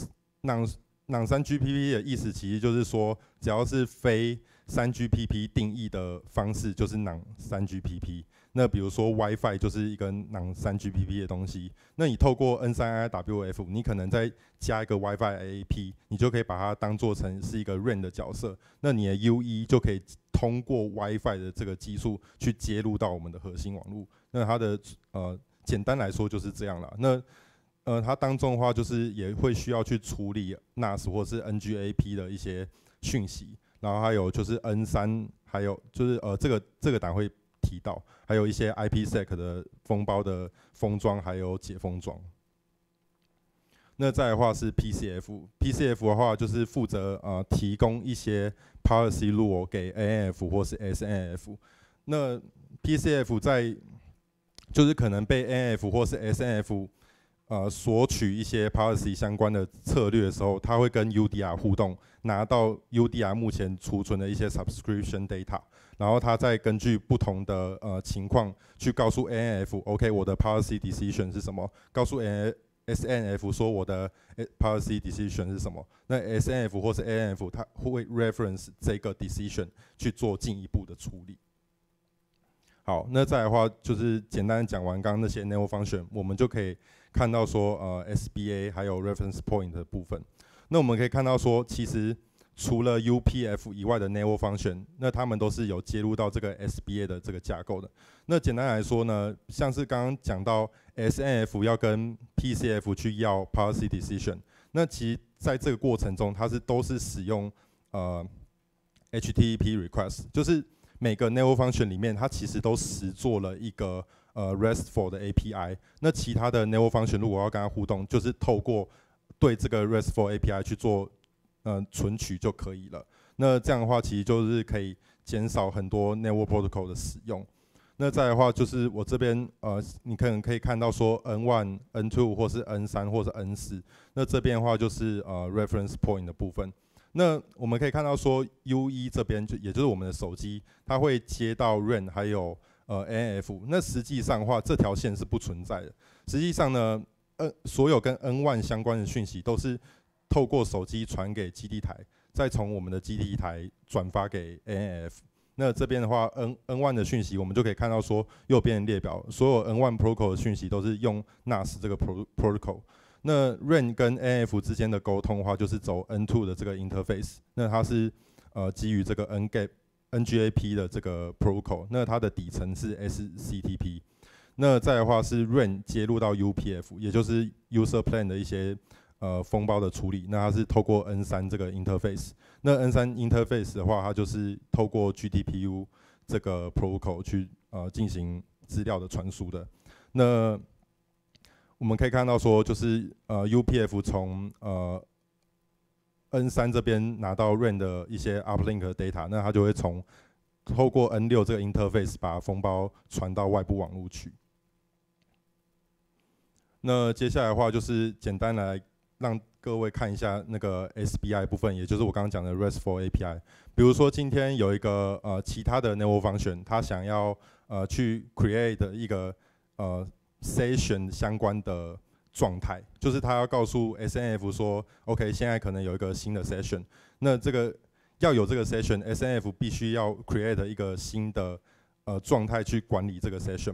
non non 三 G P P 的意思其实就是说，只要是非三 G P P 定义的方式，就是 non 三 G P P。那比如说 WiFi 就是一个 non 三 G P P 的东西，那你透过 N 三 I W F， 你可能再加一个 WiFi A P， 你就可以把它当做成是一个 R A N 的角色，那你的 U E 就可以通过 WiFi 的这个技术去接入到我们的核心网络。那它的呃简单来说就是这样啦。那呃它当中的话就是也会需要去处理 N A S 或是 N G A P 的一些讯息，然后还有就是 N 三， 还有就是呃这个这个档会提到，还有一些 I P sec 的封包的封装，还有解封装。那再来的话是 P C F，P C F 的话就是负责呃提供一些 policy rule 给 A N F 或是 S N F。那 P C F 在就是可能被 A N F 或是 S N F 呃索取一些 policy 相关的策略的时候，它会跟 U D R 互动，拿到 U D R 目前储存的一些 subscription data。然后它再根据不同的呃情况去告诉 A N F，OK， 我的 policy decision 是什么？告诉 S N F 说我的 policy decision 是什么？那 S N F 或是 A N F 它会 reference 这个 decision 去做进一步的处理。好，那再来的话就是简单讲完刚刚那些 network function， 我们就可以看到说呃 S B A 还有 reference point 的部分。那我们可以看到说，其实除了 U P F 以外的 network function， 那他们都是有接入到这个 S B A 的这个架构的。那简单来说呢，像是刚刚讲到 S N F 要跟 P C F 去要 policy decision， 那其实在这个过程中，它是都是使用呃 H T T P request， 就是每个 network function 里面，它其实都实做了一个呃 RESTful 的 A P I。那其他的 network function 如果要跟它互动，就是透过对这个 RESTful A P I 去做呃存取就可以了。那这样的话，其实就是可以减少很多 network protocol 的使用。那再来的话，就是我这边呃，你可能可以看到说 N 一、N 二 或是 N 三 或是 N 四。那这边的话就是呃 reference point 的部分。那我们可以看到说 U 一 这边就也就是我们的手机，它会接到 R A N 还有呃 A N F。那实际上的话，这条线是不存在的。实际上呢，呃，所有跟 N 一 相关的讯息都是透过手机传给基地台，再从我们的基地台转发给 A N F。那这边的话 ，N N 一 的讯息，我们就可以看到说，右边的列表，所有 N 一 protocol 的讯息都是用 N A S 这个 protocol。那 R A N 跟 A N F 之间的沟通的话，就是走 N 二 的这个 interface。那它是呃基于这个 N G A P、N G A P 的这个 protocol。那它的底层是 S C T P。那再的话是 R A N 接入到 U P F， 也就是 user plan 的一些呃封包的处理。那它是透过 N 三 这个 interface。那 N 三 interface 的话，它就是透过 G T P U 这个 protocol 去呃进行资料的传输的。那我们可以看到说，就是呃 U P F 从呃 N 三 这边拿到 R A N 的一些 uplink 的 data， 那它就会从透过 N 六 这个 interface 把封包传到外部网络去。那接下来的话就是简单来让各位看一下那个 S B I 部分，也就是我刚刚讲的 RESTful A P I。比如说今天有一个呃其他的 network function， 它想要呃去 create 一个呃 session 相关的状态，就是它要告诉 S N F 说 ，OK， 现在可能有一个新的 session， 那这个要有这个 session，S N F 必须要 create 一个新的呃状态去管理这个 session 嘛。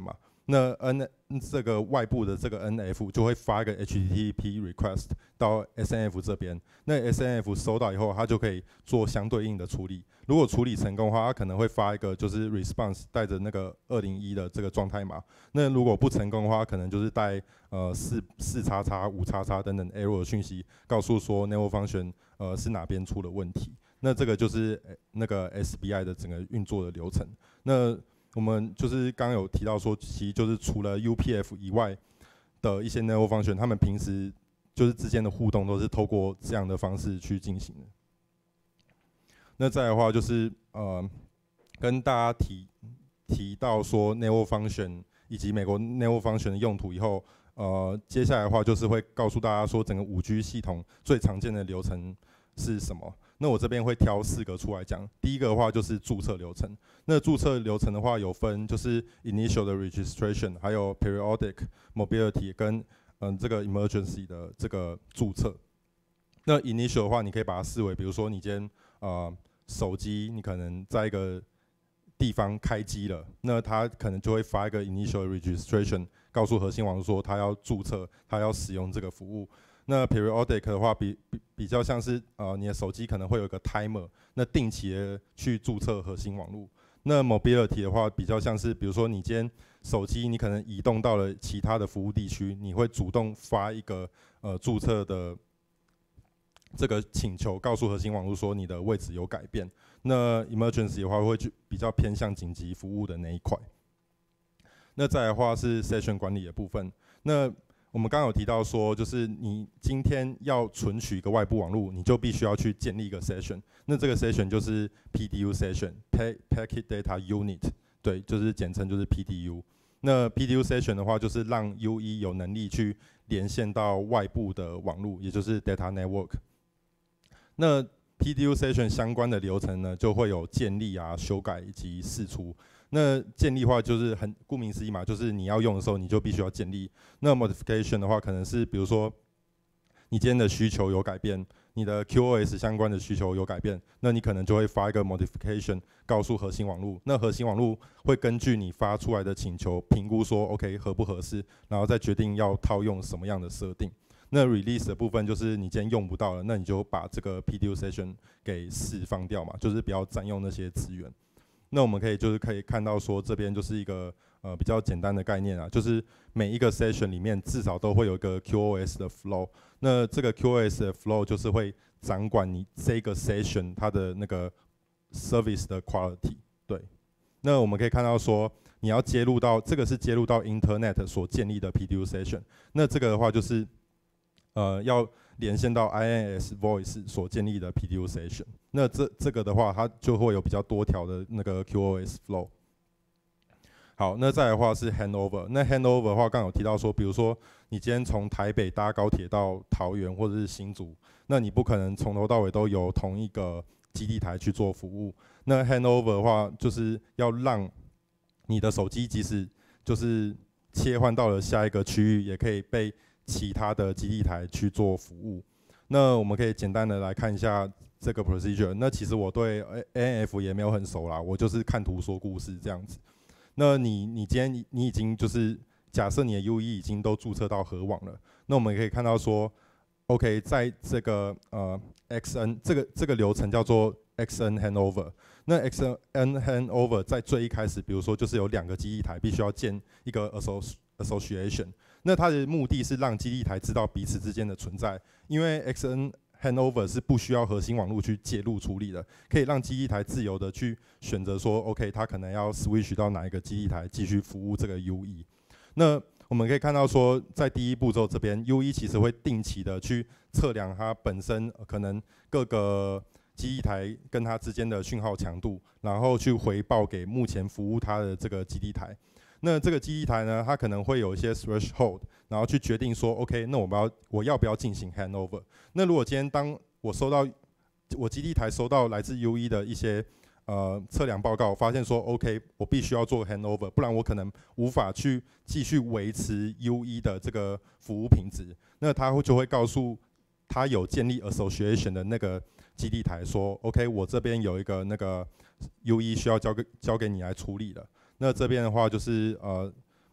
那 N 这个外部的这个 N F 就会发一个 H T T P request 到 S N F 这边，那 S N F 收到以后，它就可以做相对应的处理。如果处理成功的话，它可能会发一个就是 response 带着那个二零一的这个状态码。那如果不成功的话，可能就是带呃四四叉叉五叉叉等等 error 的讯息，告诉说 network function 呃是哪边出了问题。那这个就是那个 S B I 的整个运作的流程。那我们就是刚刚有提到说，其实就是除了 U P F 以外的一些 network function， 他们平时就是之间的互动都是透过这样的方式去进行的。那再来的话就是呃，跟大家提提到说 network function 以及美国 network function 的用途以后，呃，接下来的话就是会告诉大家说，整个五 G 系统最常见的流程是什么。那我这边会挑四个出来讲。第一个的话就是注册流程。那注册流程的话有分，就是 initial 的 registration， 还有 periodic mobility 跟嗯这个 emergency 的这个注册。那 initial 的话，你可以把它视为，比如说你今天呃手机你可能在一个地方开机了，那它可能就会发一个 initial registration， 告诉核心网络说它要注册，它要使用这个服务。那 periodic 的话比，比比较像是呃你的手机可能会有一个 timer， 那定期的去注册核心网络。那 mobility 的话，比较像是比如说你今天手机你可能移动到了其他的服务地区，你会主动发一个呃注册的这个请求，告诉核心网络说你的位置有改变。那 emergency 的话会比较偏向紧急服务的那一块。那再来的话是 session 管理的部分。那我们刚刚有提到说，就是你今天要存取一个外部网络，你就必须要去建立一个 session。那这个 session 就是 P D U session，Packet Data Unit， 对，就是简称就是 P D U。那 P D U session 的话，就是让 U E 有能力去连线到外部的网络，也就是 data network。那 P D U session 相关的流程呢，就会有建立啊、修改以及释出。那建立的话就是很顾名思义嘛，就是你要用的时候你就必须要建立。那 modification 的话，可能是比如说你今天的需求有改变，你的 Q O S 相关的需求有改变，那你可能就会发一个 modification 告诉核心网络。那核心网络会根据你发出来的请求评估说 OK 合不合适，然后再决定要套用什么样的设定。那 release 的部分就是你今天用不到了，那你就把这个 P D U session 给释放掉嘛，就是不要占用那些资源。那我们可以就是可以看到说，这边就是一个呃比较简单的概念啊，就是每一个 session 里面至少都会有一个 Q O S 的 flow。那这个 Q O S 的 flow 就是会掌管你这个 session 它的那个 service 的 quality。对，那我们可以看到说，你要接入到这个是接入到 Internet 所建立的 P D U session。那这个的话就是呃要连线到 I N S Voice 所建立的 P D U session， 那这这个的话，它就会有比较多条的那个 Q O S flow。好，那再来的话是 handover。那 handover 的话，刚刚有提到说，比如说你今天从台北搭高铁到桃园或者是新竹，那你不可能从头到尾都由同一个基地台去做服务。那 handover 的话，就是要让你的手机即使就是切换到了下一个区域，也可以被其他的基地台去做服务。那我们可以简单的来看一下这个 procedure。那其实我对 A N F 也没有很熟啦，我就是看图说故事这样子。那你你今天你已经就是假设你的 U E 已经都注册到核网了，那我们可以看到说 ，OK， 在这个呃 X N 这个这个流程叫做 X N handover。那 X N handover 在最一开始，比如说就是有两个基地台必须要建一个 association。那它的目的是让基地台知道彼此之间的存在，因为 X N handover 是不需要核心网络去介入处理的，可以让基地台自由的去选择说 ，OK， 它可能要 switch 到哪一个基地台继续服务这个 U E。那我们可以看到说，在第一步骤这边 ，U E 其实会定期的去测量它本身可能各个基地台跟它之间的讯号强度，然后去回报给目前服务它的这个基地台。那这个基地台呢，它可能会有一些 threshold， 然后去决定说 ，OK， 那我们要我要不要进行 handover？ 那如果今天当我收到我基地台收到来自 U E 的一些呃测量报告，发现说 ，OK， 我必须要做 handover， 不然我可能无法去继续维持 U E 的这个服务品质。那它就会告诉它有建立 association 的那个基地台说 ，OK， 我这边有一个那个 U E 需要交给交给你来处理了。那这边的话就是呃，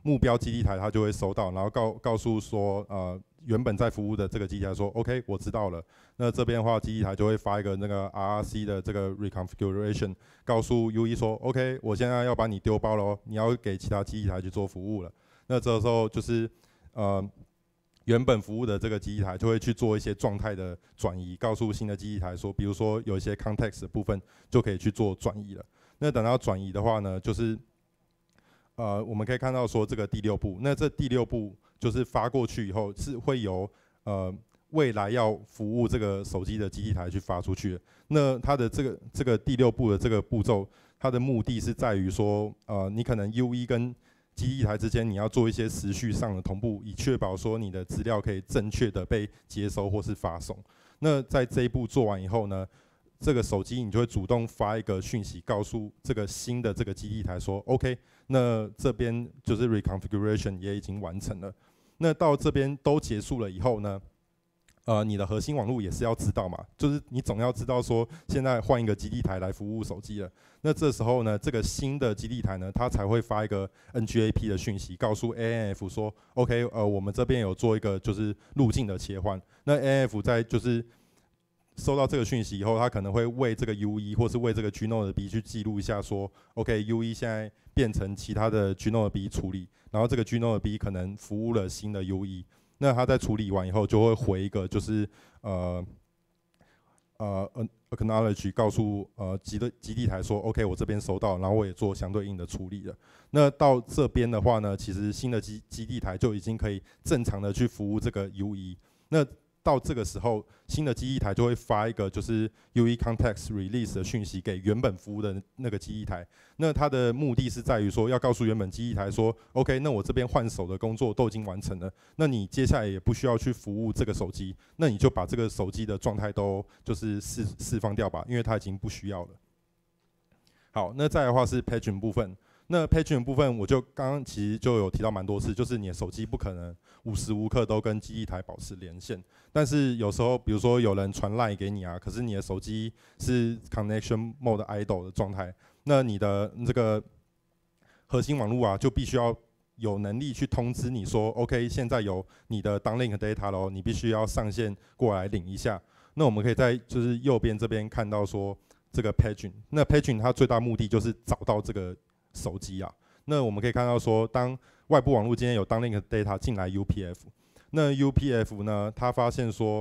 目标基地台它就会收到，然后告告诉说呃原本在服务的这个基地台说 OK 我知道了，那这边的话基地台就会发一个那个 R R C 的这个 reconfiguration， 告诉 U E 说 OK 我现在要把你丢包了哦，你要给其他基地台去做服务了。那这时候就是呃原本服务的这个基地台就会去做一些状态的转移，告诉新的基地台说，比如说有一些 context 的部分就可以去做转移了。那等到转移的话呢，就是呃我们可以看到说这个第六步，那这第六步就是发过去以后是会由呃未来要服务这个手机的基地台去发出去的。那它的这个这个第六步的这个步骤，它的目的是在于说，呃你可能 U E 跟基地台之间你要做一些时序上的同步，以确保说你的资料可以正确的被接收或是发送。那在这一步做完以后呢，这个手机你就会主动发一个讯息，告诉这个新的这个基地台说 OK， 那这边就是 reconfiguration 也已经完成了。那到这边都结束了以后呢，呃，你的核心网络也是要知道嘛，就是你总要知道说现在换一个基地台来服务手机了。那这时候呢，这个新的基地台呢，它才会发一个 N G A P 的讯息，告诉 A N F 说 ，OK， 呃，我们这边有做一个就是路径的切换。那 A N F 在就是收到这个讯息以后，它可能会为这个 U E 或是为这个 G Node B 去记录一下说 ，OK，U E 现在变成其他的 G Node B 处理，然后这个 G Node B 可能服务了新的 U E。那它在处理完以后，就会回一个就是呃呃 acknowledge 告诉呃基的基地台说 ，OK， 我这边收到，然后我也做相对应的处理了。那到这边的话呢，其实新的基基地台就已经可以正常的去服务这个 U E。那到这个时候，新的基地台就会发一个就是 U E context release 的讯息给原本服务的那个基地台。那它的目的是在于说，要告诉原本基地台说 ，OK， 那我这边换手的工作都已经完成了，那你接下来也不需要去服务这个手机，那你就把这个手机的状态都就是释释放掉吧，因为它已经不需要了。好，那再来的话是 paging 部分。那 paging 部分，我就刚刚其实就有提到蛮多次，就是你的手机不可能无时无刻都跟基地台保持连线，但是有时候，比如说有人传 line 给你啊，可是你的手机是 connection mode idle 的状态，那你的这个核心网络啊，就必须要有能力去通知你说 ，OK， 现在有你的 downlink data 咯，你必须要上线过来领一下。那我们可以在就是右边这边看到说这个 paging， 那 paging 它最大目的就是找到这个手机啊，那我们可以看到说，当外部网络今天有 downlink data 进来 U P F， 那 U P F 呢，它发现说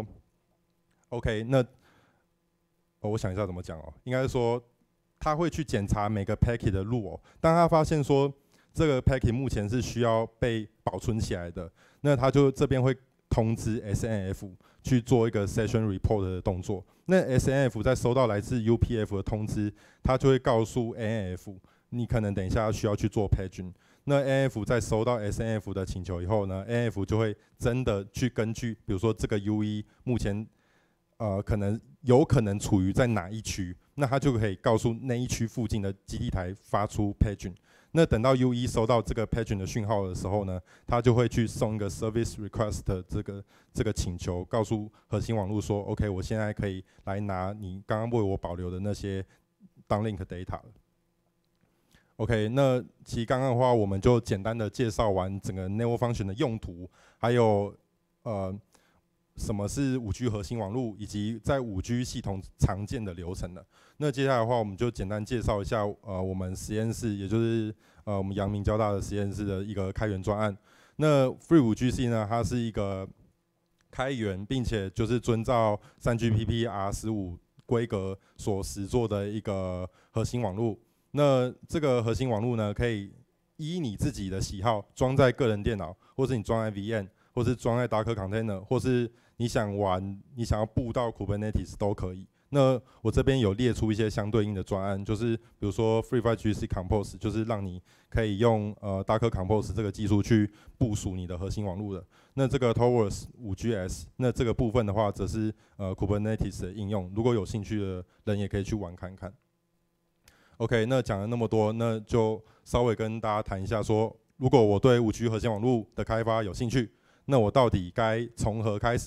，OK， 那、哦、我想一下怎么讲哦，应该是说，它会去检查每个 packet 的路哦，当它发现说这个 packet 目前是需要被保存起来的，那它就这边会通知 S N F 去做一个 session report 的动作。那 S N F 在收到来自 U P F 的通知，它就会告诉 A N F。你可能等一下需要去做 paging， 那 A N F 在收到 S N F 的请求以后呢 ，A N F 就会真的去根据，比如说这个 U E 目前呃可能有可能处于在哪一区，那它就可以告诉那一区附近的基地台发出 paging。那等到 U E 收到这个 paging 的讯号的时候呢，它就会去送一个 service request 的这个这个请求，告诉核心网络说 ，OK， 我现在可以来拿你刚刚为我保留的那些 downlink data 了。OK， 那其实刚刚的话，我们就简单的介绍完整个 network function 的用途，还有呃什么是 五 G 核心网络，以及在 五 G 系统常见的流程了。那接下来的话，我们就简单介绍一下呃我们实验室，也就是呃我们阳明交大的实验室的一个开源专案。那 Free 五 G C 呢，它是一个开源并且就是遵照 三 G P P R 十五 规格所实作的一个核心网络。那这个核心网络呢，可以依你自己的喜好装在个人电脑，或是你装在 V M， 或是装在 Docker Container， 或是你想玩、你想要布到 Kubernetes 都可以。那我这边有列出一些相对应的专案，就是比如说 Free 五 G C Compose， 就是让你可以用呃 Docker Compose 这个技术去部署你的核心网络的。那这个 Towards 五 G S， 那这个部分的话，则是呃 Kubernetes 的应用。如果有兴趣的人，也可以去玩看看。OK， 那讲了那么多，那就稍微跟大家谈一下说，如果我对 五 G 核心网络的开发有兴趣，那我到底该从何开始？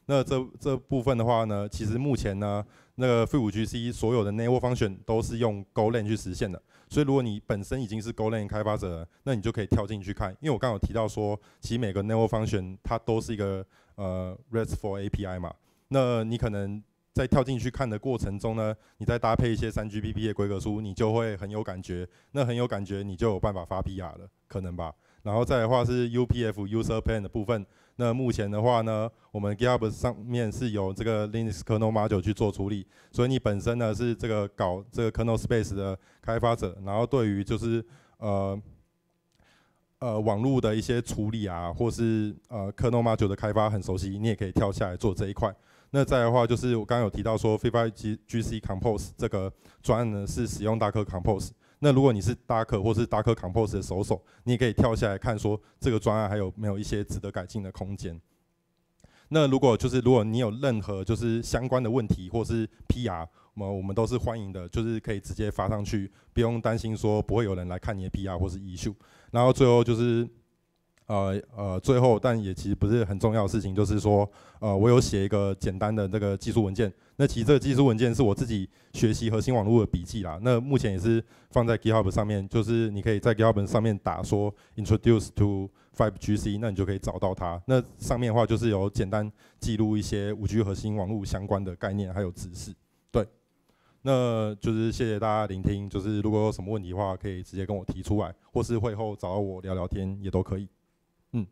那这这部分的话呢，其实目前呢，那个 Free 五 G C 所有的 network function 都是用 Golang 去实现的。所以如果你本身已经是 Golang 开发者，那你就可以跳进去看。因为我刚刚有提到说，其实每个 network function 它都是一个呃 RESTful A P I 嘛。那你可能在跳进去看的过程中呢，你再搭配一些 三 G P P 的规格书，你就会很有感觉。那很有感觉，你就有办法发 P R 了，可能吧。然后再来的话是 U P F User Plan 的部分。那目前的话呢，我们 GitHub 上面是由这个 Linux Kernel Module 去做处理，所以你本身呢是这个搞这个 Kernel Space 的开发者，然后对于就是呃呃网络的一些处理啊，或是呃 Kernel Module 的开发很熟悉，你也可以跳下来做这一块。那再来的话就是我刚刚有提到说 Free G C Compose 这个专案呢是使用 Docker Compose。那如果你是 Docker 或是 Docker Compose 的手手，你也可以跳下来看说这个专案还有没有一些值得改进的空间。那如果就是如果你有任何就是相关的问题或是 P R， 我们我们都是欢迎的，就是可以直接发上去，不用担心说不会有人来看你的 P R 或是 issue。然后最后就是呃呃最后，但也其实不是很重要的事情，就是说呃我有写一个简单的这个技术文件。那其实这个技术文件是我自己学习核心网络的笔记啦。那目前也是放在 GitHub 上面，就是你可以在 GitHub 上面打说 Introduce to 五 G C， 那你就可以找到它。那上面的话就是有简单记录一些五 G 核心网络相关的概念还有知识。对，那就是谢谢大家聆听。就是如果有什么问题的话，可以直接跟我提出来，或是会后找到我聊聊天也都可以。嗯。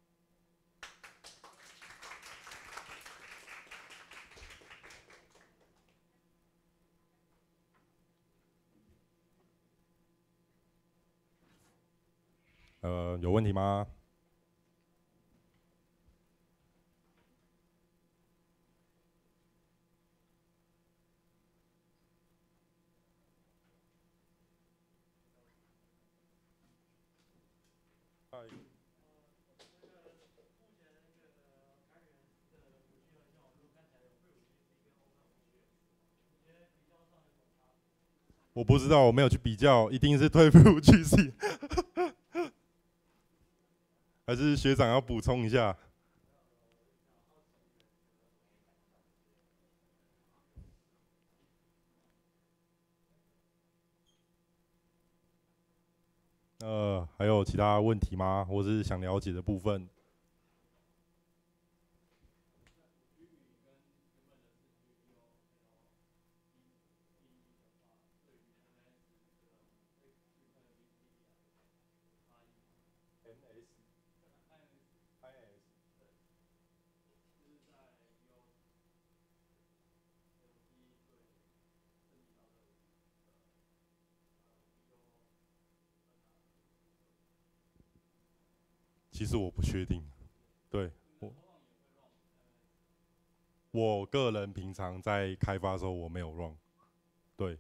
呃，有问题吗？我不知道，我没有去比较，一定是退步去 C， 还是学长要补充一下？呃，还有其他问题吗？或是想了解的部分？其实我不确定，对我我个人平常在开发的时候我没有 run， 对。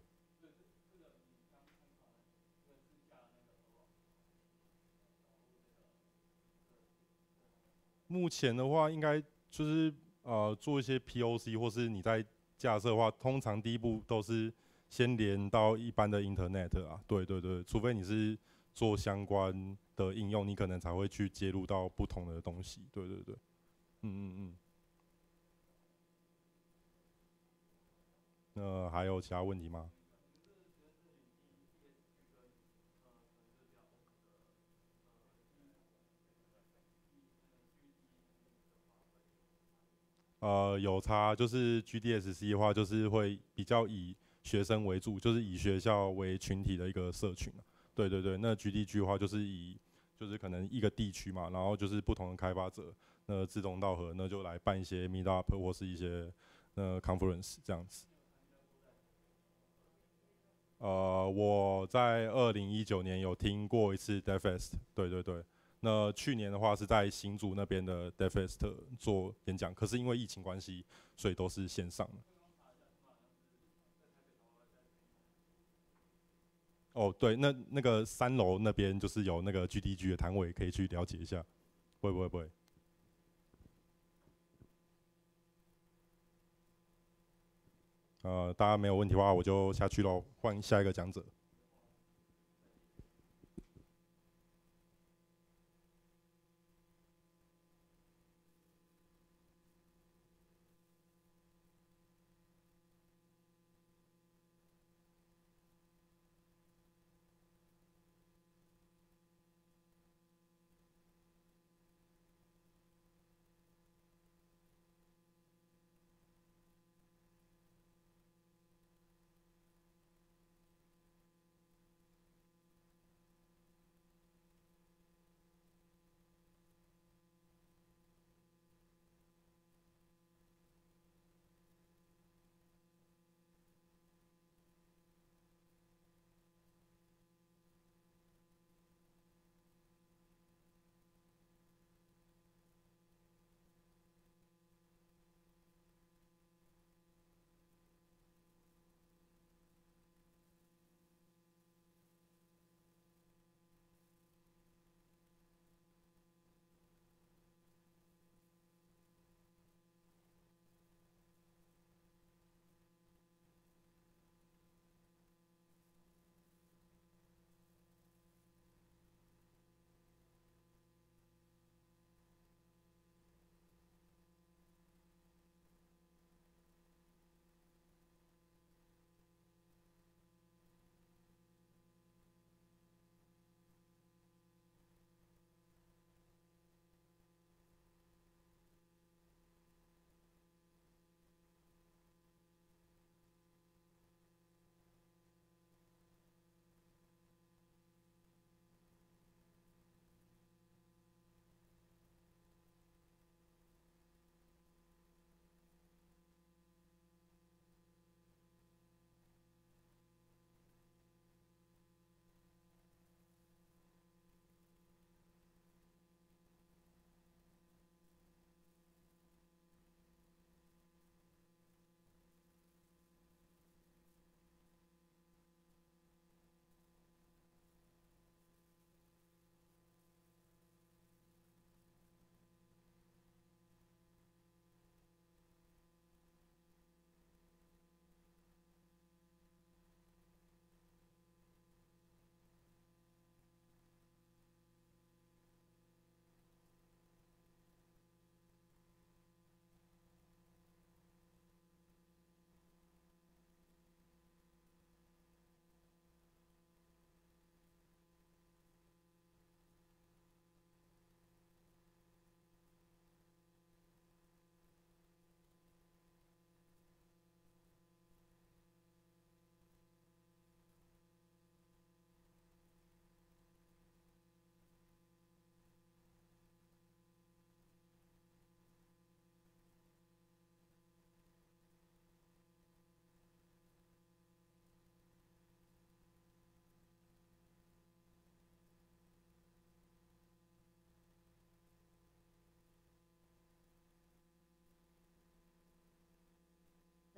目前的话，应该就是呃做一些 P O C， 或是你在架设的话，通常第一步都是先连到一般的 Internet 啊，对对对，除非你是做相关的应用，你可能才会去接入到不同的东西，对对对，嗯嗯嗯。那还有其他问题吗？呃，有差，就是 G D S C 的话，就是会比较以学生为主，就是以学校为群体的一个社群。对对对，那 G D G 的话，就是以就是可能一个地区嘛，然后就是不同的开发者，那志同道合，那就来办一些 meet up 或是一些呃 conference 这样子。呃，我在二零一九年有听过一次 DevFest， 对对对。那去年的话是在新竹那边的 DevFest 做演讲，可是因为疫情关系，所以都是线上的。哦，对，那那个三楼那边就是有那个 G D G 的摊位，可以去了解一下。不会不会不会。呃，大家没有问题的话，我就下去喽，换下一个讲者。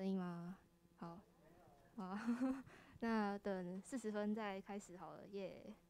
声音吗？好，好，那等四十分再开始好了，耶、yeah。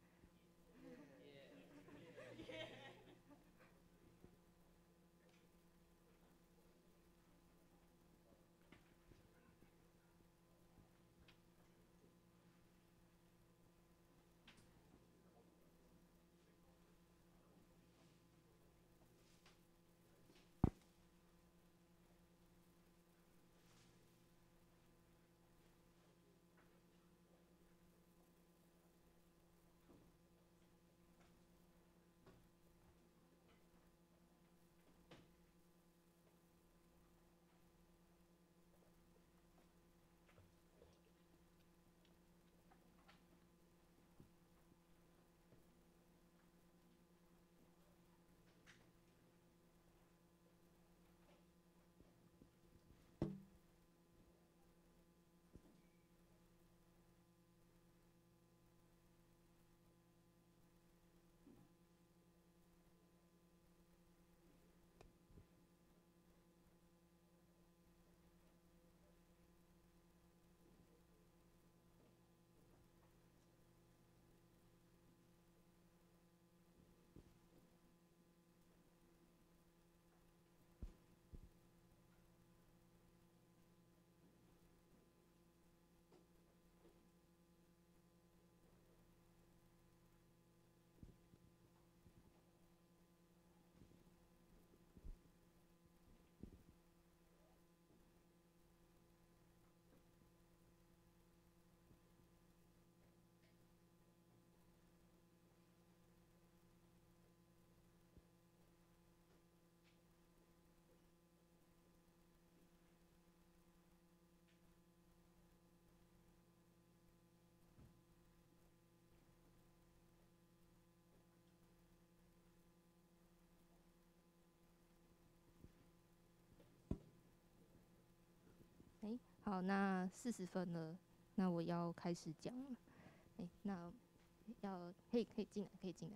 哎，好，那四十分了，那我要开始讲了。哎，那要可以可以进来，可以进来。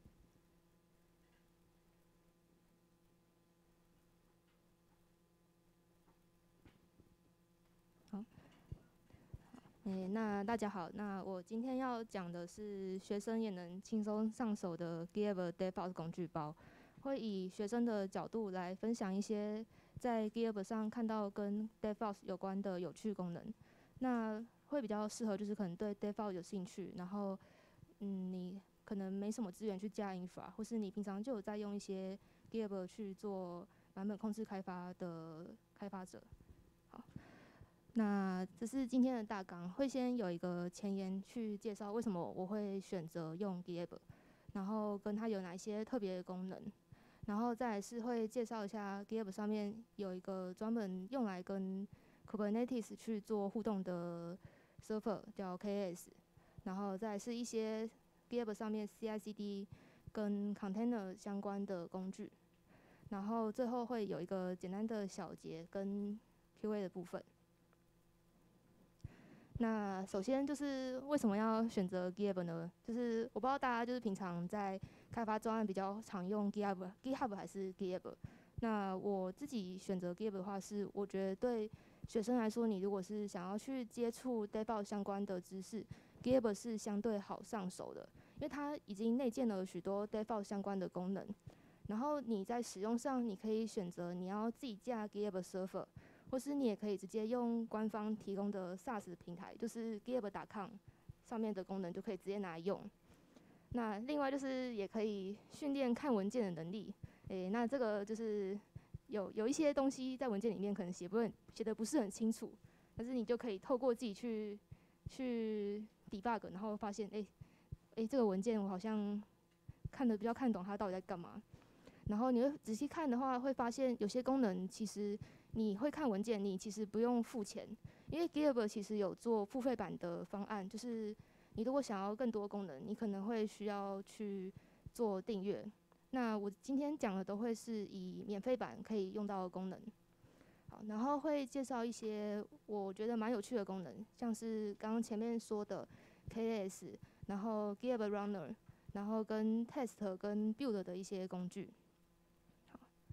好，哎，那大家好，那我今天要讲的是学生也能轻松上手的 GitHub DevOps 工具包，会以学生的角度来分享一些在 GitHub 上看到跟 DevOps 有关的有趣功能。那会比较适合就是可能对 DevOps 有兴趣，然后嗯你可能没什么资源去架 infra， 或是你平常就有在用一些 GitHub 去做版本控制开发的开发者。好，那这是今天的大纲，会先有一个前言去介绍为什么我会选择用 GitHub， 然后跟它有哪一些特别的功能，然后再来是会介绍一下 GitHub 上面有一个专门用来跟 Kubernetes 去做互动的 server 叫 K A S， 然后再来是一些 GitHub 上面 C I C D 跟 container 相关的工具，然后最后会有一个简单的小结跟 Q A 的部分。那首先就是为什么要选择 GitHub 呢？就是我不知道大家就是平常在开发专案比较常用 GitHub GitHub 还是 GitHub。那我自己选择 GitHub 的话，是我觉得对学生来说，你如果是想要去接触 DevOps 相关的知识 ，GitHub 是相对好上手的，因为它已经内建了许多 DevOps 相关的功能。然后你在使用上，你可以选择你要自己架 GitHub Server。或是你也可以直接用官方提供的 SaaS 平台，就是 GitHub 点 com 上面的功能就可以直接拿来用。那另外就是也可以训练看文件的能力。诶，那这个就是有有一些东西在文件里面可能写不很写的不是很清楚，但是你就可以透过自己去去 debug， 然后发现诶诶这个文件我好像看得比较看懂它到底在干嘛。然后你会仔细看的话，会发现有些功能其实你会看文件，你其实不用付钱，因为 GitHub 其实有做付费版的方案，就是你如果想要更多功能，你可能会需要去做订阅。那我今天讲的都会是以免费版可以用到的功能。好，然后会介绍一些我觉得蛮有趣的功能，像是刚刚前面说的 K A S， 然后 GitHub Runner， 然后跟 Test 跟 Build 的一些工具。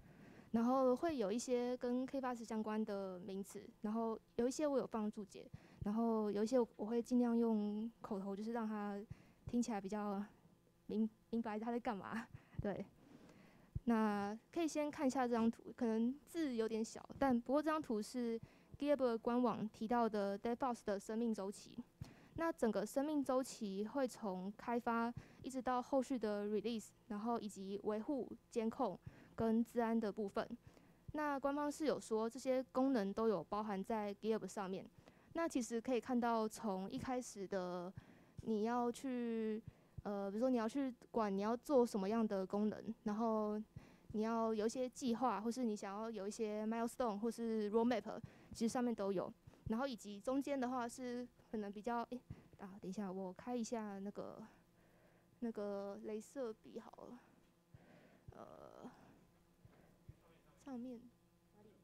然后会有一些跟 K 八十相关的名词，然后有一些我有放注解，然后有一些我会尽量用口头，就是让它听起来比较明明白它在干嘛。对，那可以先看一下这张图，可能字有点小，但不过这张图是 GitHub 官网提到的 DevOps 的生命周期。那整个生命周期会从开发一直到后续的 release， 然后以及维护、监控跟资安的部分。那官方是有说这些功能都有包含在 GitHub 上面。那其实可以看到，从一开始的你要去呃，比如说你要去管你要做什么样的功能，然后你要有一些计划，或是你想要有一些 milestone 或是 roadmap， 其实上面都有。然后以及中间的话是可能比较，诶啊，等一下我开一下那个那个雷射笔好了，呃，上面哪里？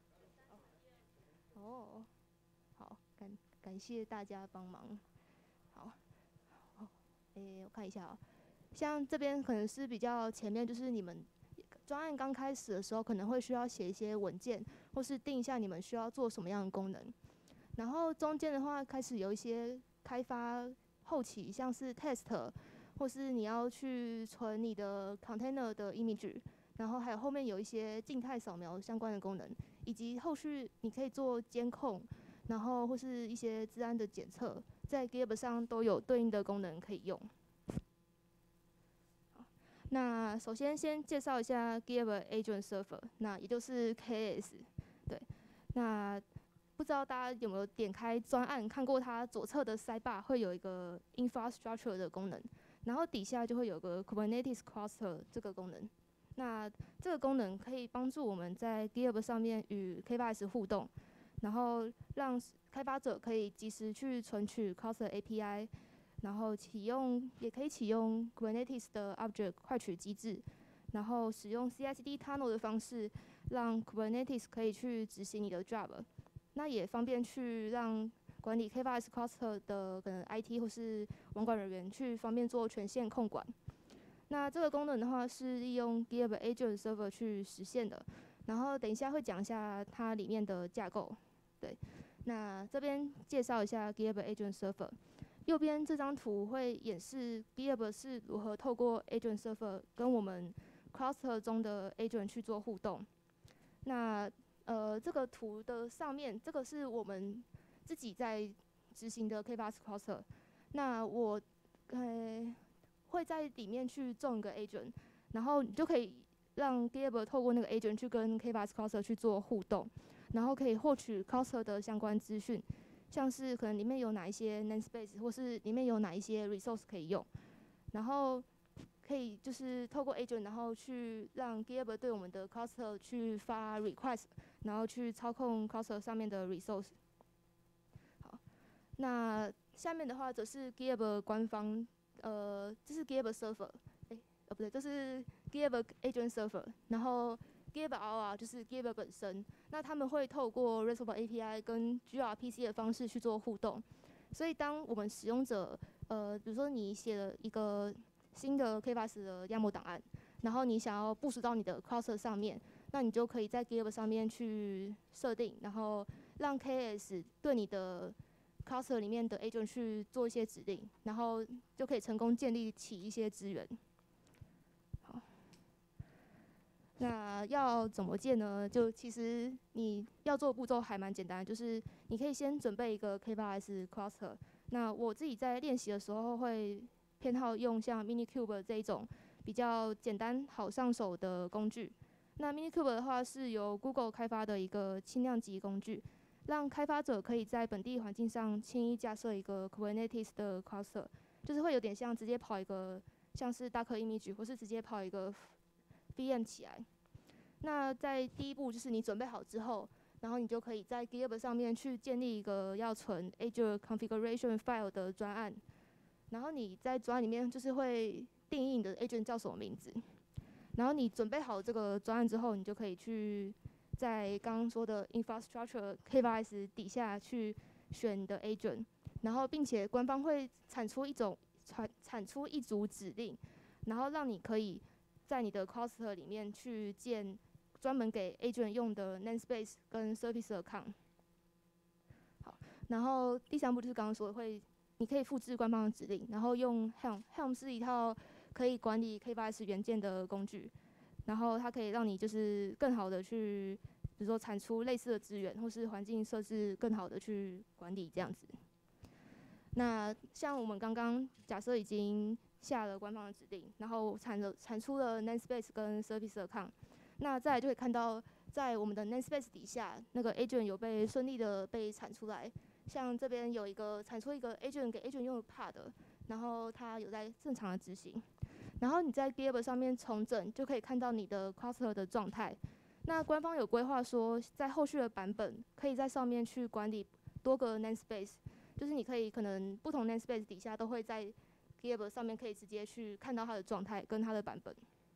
哦，好，感感谢大家帮忙。好，好，诶，我看一下啊，像这边可能是比较前面，就是你们专案刚开始的时候，可能会需要写一些文件，或是定一下你们需要做什么样的功能。然后中间的话，开始有一些开发后期，像是 test， 或是你要去存你的 container 的 image， 然后还有后面有一些静态扫描相关的功能，以及后续你可以做监控，然后或是一些资安的检测，在 GitHub 上都有对应的功能可以用。那首先先介绍一下 GitHub Agent Server， 那也就是 K A S。对，那不知道大家有没有点开专案看过它左侧的 sidebar 会有一个 infrastructure 的功能，然后底下就会有个 Kubernetes Cluster 这个功能。那这个功能可以帮助我们在 GitHub 上面与 K 八 S 互动，然后让开发者可以及时去存取 Cluster A P I， 然后启用也可以启用 Kubernetes 的 Object 快取机制，然后使用 C I C D Tunnel 的方式，让 Kubernetes 可以去执行你的 job。那也方便去让管理 K 八 S cluster 的可能 I T 或是网管人员去方便做权限控管。那这个功能的话是利用 GitHub Agent Server 去实现的。然后等一下会讲一下它里面的架构。对，那这边介绍一下 GitHub Agent Server。右边这张图会演示 GitHub 是如何透过 Agent Server 跟我们 cluster 中的 agent 去做互动。那呃，这个图的上面，这个是我们自己在执行的 K 八 S cluster。那我呃会在里面去种一个 agent， 然后你就可以让 GitHub 透过那个 agent 去跟 K 八 S cluster 去做互动，然后可以获取 cluster 的相关资讯，像是可能里面有哪一些 namespace， 或是里面有哪一些 resource 可以用，然后可以就是透过 agent， 然后去让 GitHub 对我们的 cluster 去发 request， 然后去操控 cluster 上面的 resource。好，那下面的话则是 GitHub 官方，呃，这是 GitHub server， 哎，呃不对，这是 GitHub agent server， 然后 GitHub R R 就是 GitHub 本身，那他们会透过 RESTful A P I 跟 G R P C 的方式去做互动。所以当我们使用者，呃，比如说你写了一个新的 K 八 S 的YAML档案，然后你想要部署到你的 cluster 上面，那你就可以在 GitHub 上面去设定，然后让 K S 对你的 cluster 里面的 agent 去做一些指令，然后就可以成功建立起一些资源。好，那要怎么建呢？就其实你要做的步骤还蛮简单，就是你可以先准备一个 K 八 S cluster。那我自己在练习的时候会偏好用像 Minikube 这一种比较简单好上手的工具。那 Minikube 的话是由 Google 开发的一个轻量级工具，让开发者可以在本地环境上轻易架设一个 Kubernetes 的 cluster， 就是会有点像直接跑一个像是 Docker image， 或是直接跑一个 V M 起来。那在第一步就是你准备好之后，然后你就可以在 GitHub 上面去建立一个要存 Azure Configuration File 的专案。然后你在专案里面就是会定义你的 agent 叫什么名字，然后你准备好这个专案之后，你就可以去在刚刚说的 infrastructure K 八 S 底下去选你的 agent， 然后并且官方会产出一种产产出一组指令，然后让你可以在你的 cluster 里面去建专门给 agent 用的 namespace 跟 service account。好，然后第三步就是刚刚说的会，你可以复制官方的指令，然后用 Helm。Helm 是一套可以管理 K 八 S 元件的工具，然后它可以让你就是更好的去，比如说产出类似的资源，或是环境设置更好的去管理这样子。那像我们刚刚假设已经下了官方的指令，然后产了产出了 namespace 跟 service account， 那再来就可以看到，在我们的 namespace 底下，那个 agent 有被顺利的被产出来。像这边有一个产出一个 agent 给 agent 用的 pod， 然后它有在正常的执行。然后你在 GitHub 上面重整，就可以看到你的 cluster 的状态。那官方有规划说，在后续的版本，可以在上面去管理多个 namespace。就是你可以可能不同 namespace 底下都会在 GitHub 上面可以直接去看到它的状态跟它的版本。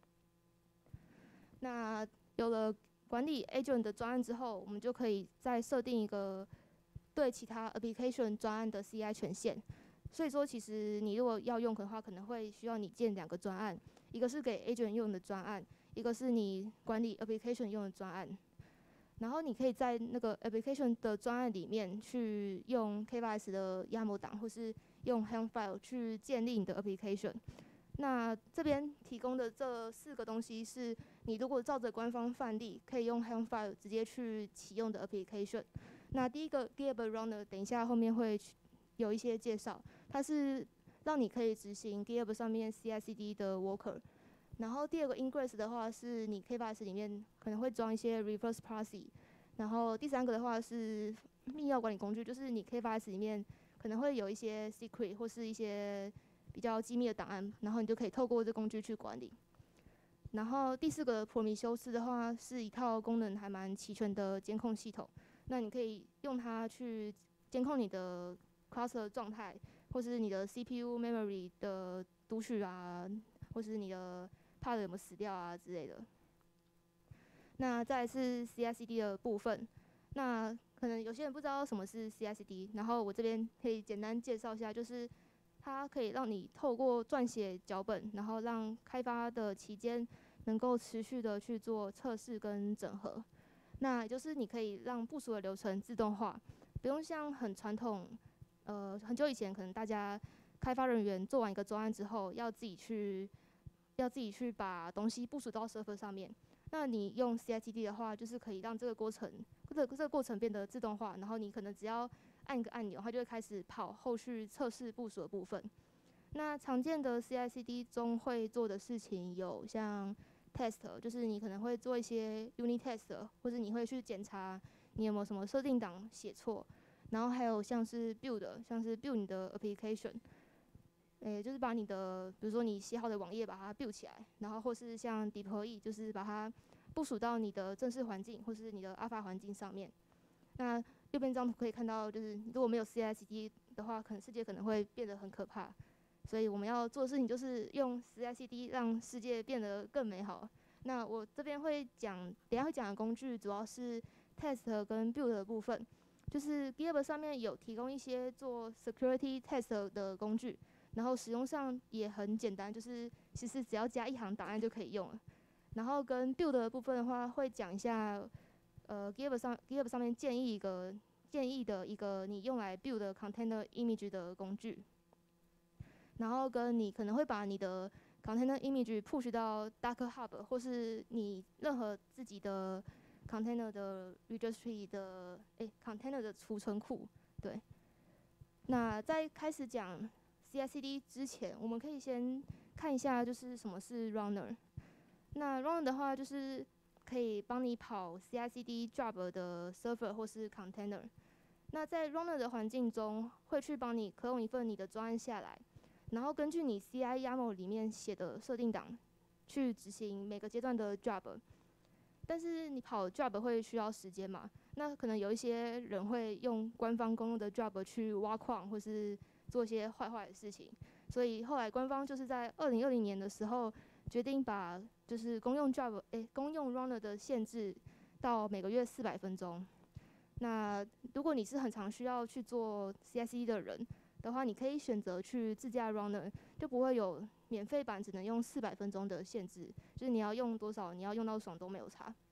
那有了管理 agent 的专案之后，我们就可以再设定一个对其他 application 专案的 C I 权限。所以说，其实你如果要用的话，可能会需要你建两个专案，一个是给 agent 用的专案，一个是你管理 application 用的专案。然后你可以在那个 application 的专案里面去用 K 八 S 的 YAML 档，或是用 Helm file 去建立你的 application。那这边提供的这四个东西是你如果照着官方范例，可以用 Helm file 直接去启用的 application。那第一个 GitHub Runner， 等一下后面会有一些介绍，它是让你可以执行 GitHub 上面 C I C D 的 worker。然后第二个 Ingress 的话，是你 K 八 S 里面可能会装一些 reverse proxy。然后第三个的话是密钥管理工具，就是你 K 八 S 里面可能会有一些 secret 或是一些比较机密的档案，然后你就可以透过这工具去管理。然后第四个 Prometheus 的话，是一套功能还蛮齐全的监控系统，那你可以用它去监控你的 cluster 状态，或是你的 C P U memory 的读取啊，或是你的 pod 有没有死掉啊之类的。那再来是 C I C D 的部分，那可能有些人不知道什么是 C I C D， 然后我这边可以简单介绍一下，就是它可以让你透过撰写脚本，然后让开发的期间能够持续的去做测试跟整合。那也就是你可以让部署的流程自动化，不用像很传统，呃，很久以前可能大家开发人员做完一个专案之后，要自己去要自己去把东西部署到 server 上面。那你用 C I C D 的话，就是可以让这个过程，这个这个过程变得自动化，然后你可能只要按一个按钮，它就会开始跑后续测试部署的部分。那常见的 C I C D 中会做的事情有像 test， 就是你可能会做一些 unit test， 或者你会去检查你有没有什么设定档写错，然后还有像是 build， 像是 build 你的 application。诶，就是把你的，比如说你写好的网页把它 build 起来，然后或是像 deploy， 就是把它部署到你的正式环境或是你的 alpha 环境上面。那右边这张图可以看到，就是如果没有 C I C D 的话，可能世界可能会变得很可怕。所以我们要做的事情就是用 C I C D 让世界变得更美好。那我这边会讲，等一下会讲的工具主要是 test 跟 build 的部分，就是 GitHub 上面有提供一些做 security test 的工具。然后使用上也很简单，就是其实只要加一行档案就可以用了。然后跟 build 的部分的话，会讲一下，呃 ，GitHub 上 GitHub 上面建议一个建议的一个你用来 build container image 的工具。然后跟你可能会把你的 container image push 到 Docker Hub， 或是你任何自己的 container 的 registry 的诶 container 的储存库，对。那在开始讲C I C D 之前，我们可以先看一下，就是什么是 runner。那 runner 的话，就是可以帮你跑 C I C D job 的 server 或是 container。那在 runner 的环境中，会去帮你 clone 一份你的专案下来，然后根据你 C I YAML 里面写的设定档，去执行每个阶段的 job。但是你跑 job 会需要时间嘛？那可能有一些人会用官方公用的 job 去挖矿，或是做一些坏坏的事情，所以后来官方就是在二零二零年的时候决定把就是公用 job 诶公用 runner 的限制到每个月四百分钟。那如果你是很常需要去做 C I C D 的人的话，你可以选择去自家 runner， 就不会有免费版只能用四百分钟的限制，就是你要用多少，你要用到爽都没有差。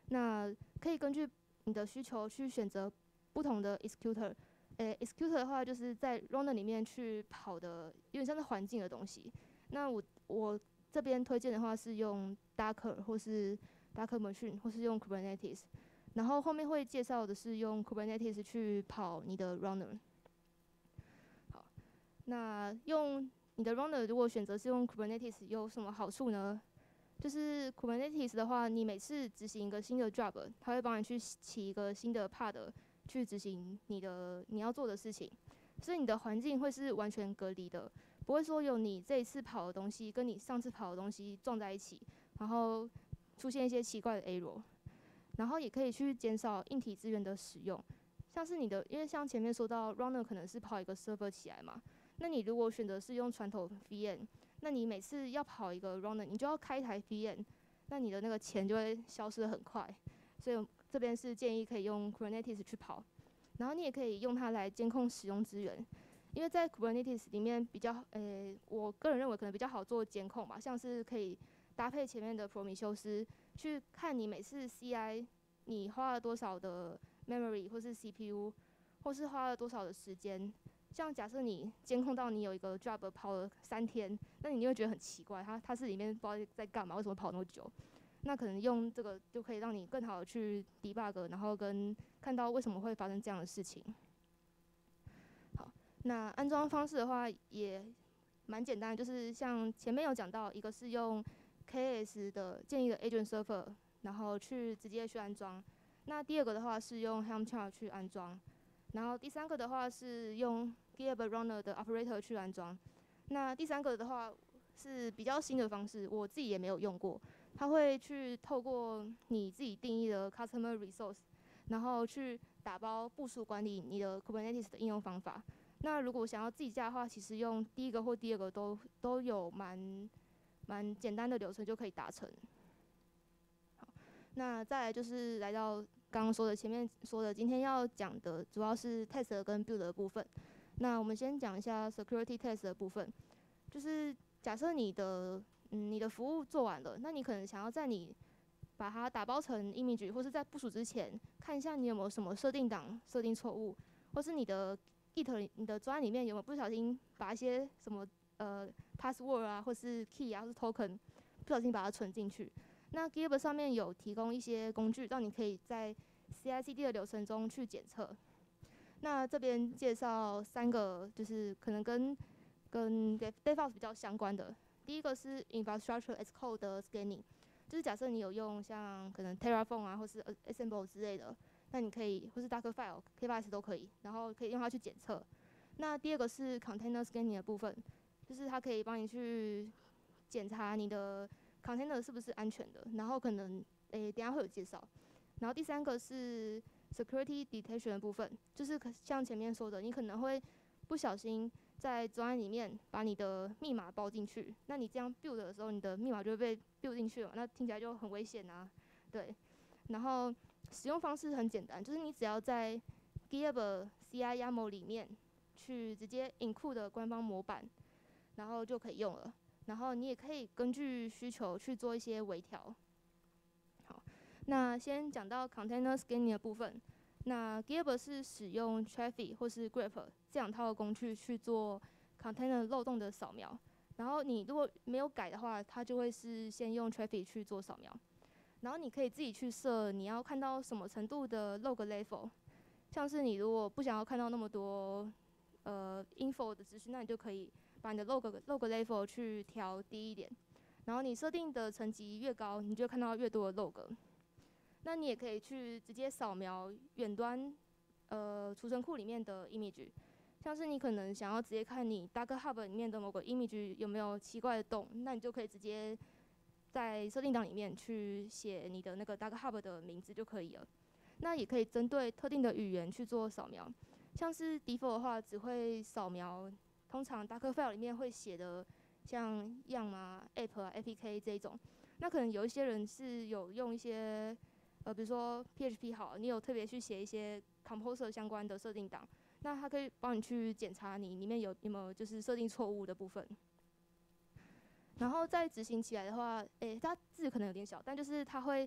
那可以根据你的需求去选择不同的 executor。诶 executor 的话，就是在 runner 里面去跑的，有点像是环境的东西。那我我这边推荐的话是用 Docker 或是 Docker Machine 或是用 Kubernetes。然后后面会介绍的是用 Kubernetes 去跑你的 runner。好，那用你的 runner 如果选择是用 Kubernetes 有什么好处呢？就是 Kubernetes 的话，你每次执行一个新的 job， 它会帮你去起一个新的 pod， 去执行你的你要做的事情，所以你的环境会是完全隔离的，不会说有你这一次跑的东西跟你上次跑的东西撞在一起，然后出现一些奇怪的 error。然后也可以去减少硬体资源的使用，像是你的，因为像前面说到 runner 可能是跑一个 server 起来嘛，那你如果选择是用传统 V M， 那你每次要跑一个 runner， 你就要开一台 V M， 那你的那个钱就会消失得很快，所以这边是建议可以用 Kubernetes 去跑，然后你也可以用它来监控使用资源，因为在 Kubernetes 里面比较，诶、我个人认为可能比较好做监控吧，像是可以搭配前面的 Prometheus 去看你每次 C I 你花了多少的 memory 或是 C P U， 或是花了多少的时间。像假设你监控到你有一个 job 跑了三天，那你就会觉得很奇怪，它它是里面不知道在干嘛，为什么跑那么久？那可能用这个就可以让你更好的去 debug， 然后跟看到为什么会发生这样的事情。好，那安装方式的话也蛮简单，就是像前面有讲到，一个是用 K S 的建议的 agent server， 然后去直接去安装。那第二个的话是用 Helm chart 去安装，然后第三个的话是用 GitHub Runner 的 operator 去安装。那第三个的话是比较新的方式，我自己也没有用过。它会去透过你自己定义的 customer resource， 然后去打包部署管理你的 Kubernetes 的应用方法。那如果想要自己架的话，其实用第一个或第二个都都有蛮蛮简单的流程就可以达成。好，那再来就是来到刚刚说的前面说的，今天要讲的主要是 test 跟 build 的部分。那我们先讲一下 security test 的部分，就是假设你的嗯你的服务做完了，那你可能想要在你把它打包成 image， 或是在部署之前看一下你有没有什么设定档设定错误，或是你的 Git 你的专案里面有没有不小心把一些什么呃 password 啊，或是 key 啊，或是 token 不小心把它存进去。那 GitHub 上面有提供一些工具，让你可以在 C I C D 的流程中去检测。那这边介绍三个，就是可能跟跟 DevOps 比较相关的。第一个是 Infrastructure as Code 的 Scanning， 就是假设你有用像可能 Terraform 啊，或是 Assemble 之类的，那你可以或是 Dockerfile、K V S 都可以，然后可以用它去检测。那第二个是 Container Scanning 的部分，就是它可以帮你去检查你的 container 是不是安全的，然后可能诶、欸、等一下会有介绍。然后第三个是 security detection 的部分，就是像前面说的，你可能会不小心在专案里面把你的密码包进去，那你这样 build 的时候，你的密码就会被 build 进去了，那听起来就很危险啊。对，然后使用方式很简单，就是你只要在 GitHub C I Y A M L 里面去直接 include 的官方模板，然后就可以用了。然后你也可以根据需求去做一些微调。好，那先讲到 container scanning 的部分。那 GitHub 是使用 Traefik 或是 Grep 这两套的工具去做 container 漏洞的扫描。然后你如果没有改的话，它就会是先用 Traefik 去做扫描。然后你可以自己去设你要看到什么程度的 log level， 像是你如果不想要看到那么多呃 info 的资讯，那你就可以把你的 log log level 去调低一点，然后你设定的层级越高，你就看到越多的 log。那你也可以去直接扫描远端呃储存库里面的 image， 像是你可能想要直接看你 Docker Hub 里面的某个 image 有没有奇怪的洞，那你就可以直接在设定档里面去写你的那个 Docker Hub 的名字就可以了。那也可以针对特定的语言去做扫描，像是 default 的话只会扫描通常 Dockerfile 里面会写的像 yum 啊、app 啊、A P K 这一种。那可能有一些人是有用一些呃，比如说 P H P 好，你有特别去写一些 Composer 相关的设定档，那它可以帮你去检查你里面有有没有就是设定错误的部分。然后再执行起来的话，诶、它字可能有点小，但就是它会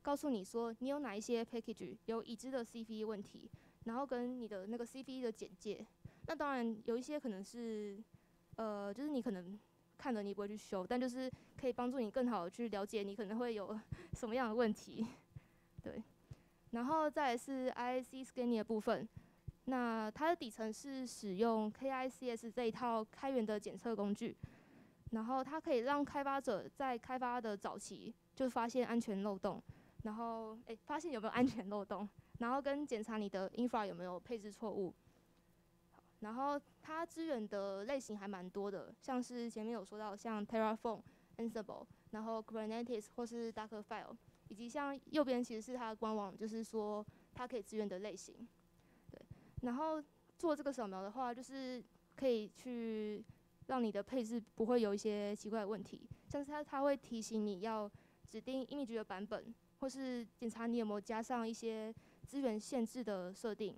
告诉你说你有哪一些 package 有已知的 C V E 问题，然后跟你的那个 C V E 的简介。那当然有一些可能是，呃，就是你可能看了你不会去修，但就是可以帮助你更好的去了解你可能会有什么样的问题。对，然后再来是 I I C scanning 的部分。那它的底层是使用 K I C S 这一套开源的检测工具，然后它可以让开发者在开发的早期就发现安全漏洞，然后诶发现有没有安全漏洞，然后跟检查你的 infra 有没有配置错误。然后它支援的类型还蛮多的，像是前面有说到像 Terraform、Ansible， 然后 Kubernetes 或是 Dockerfile， 以及像右边其实是它的官网，就是说它可以支援的类型。对，然后做这个扫描的话，就是可以去让你的配置不会有一些奇怪的问题，像是它它会提醒你要指定 image 的版本，或是检查你有没有加上一些资源限制的设定。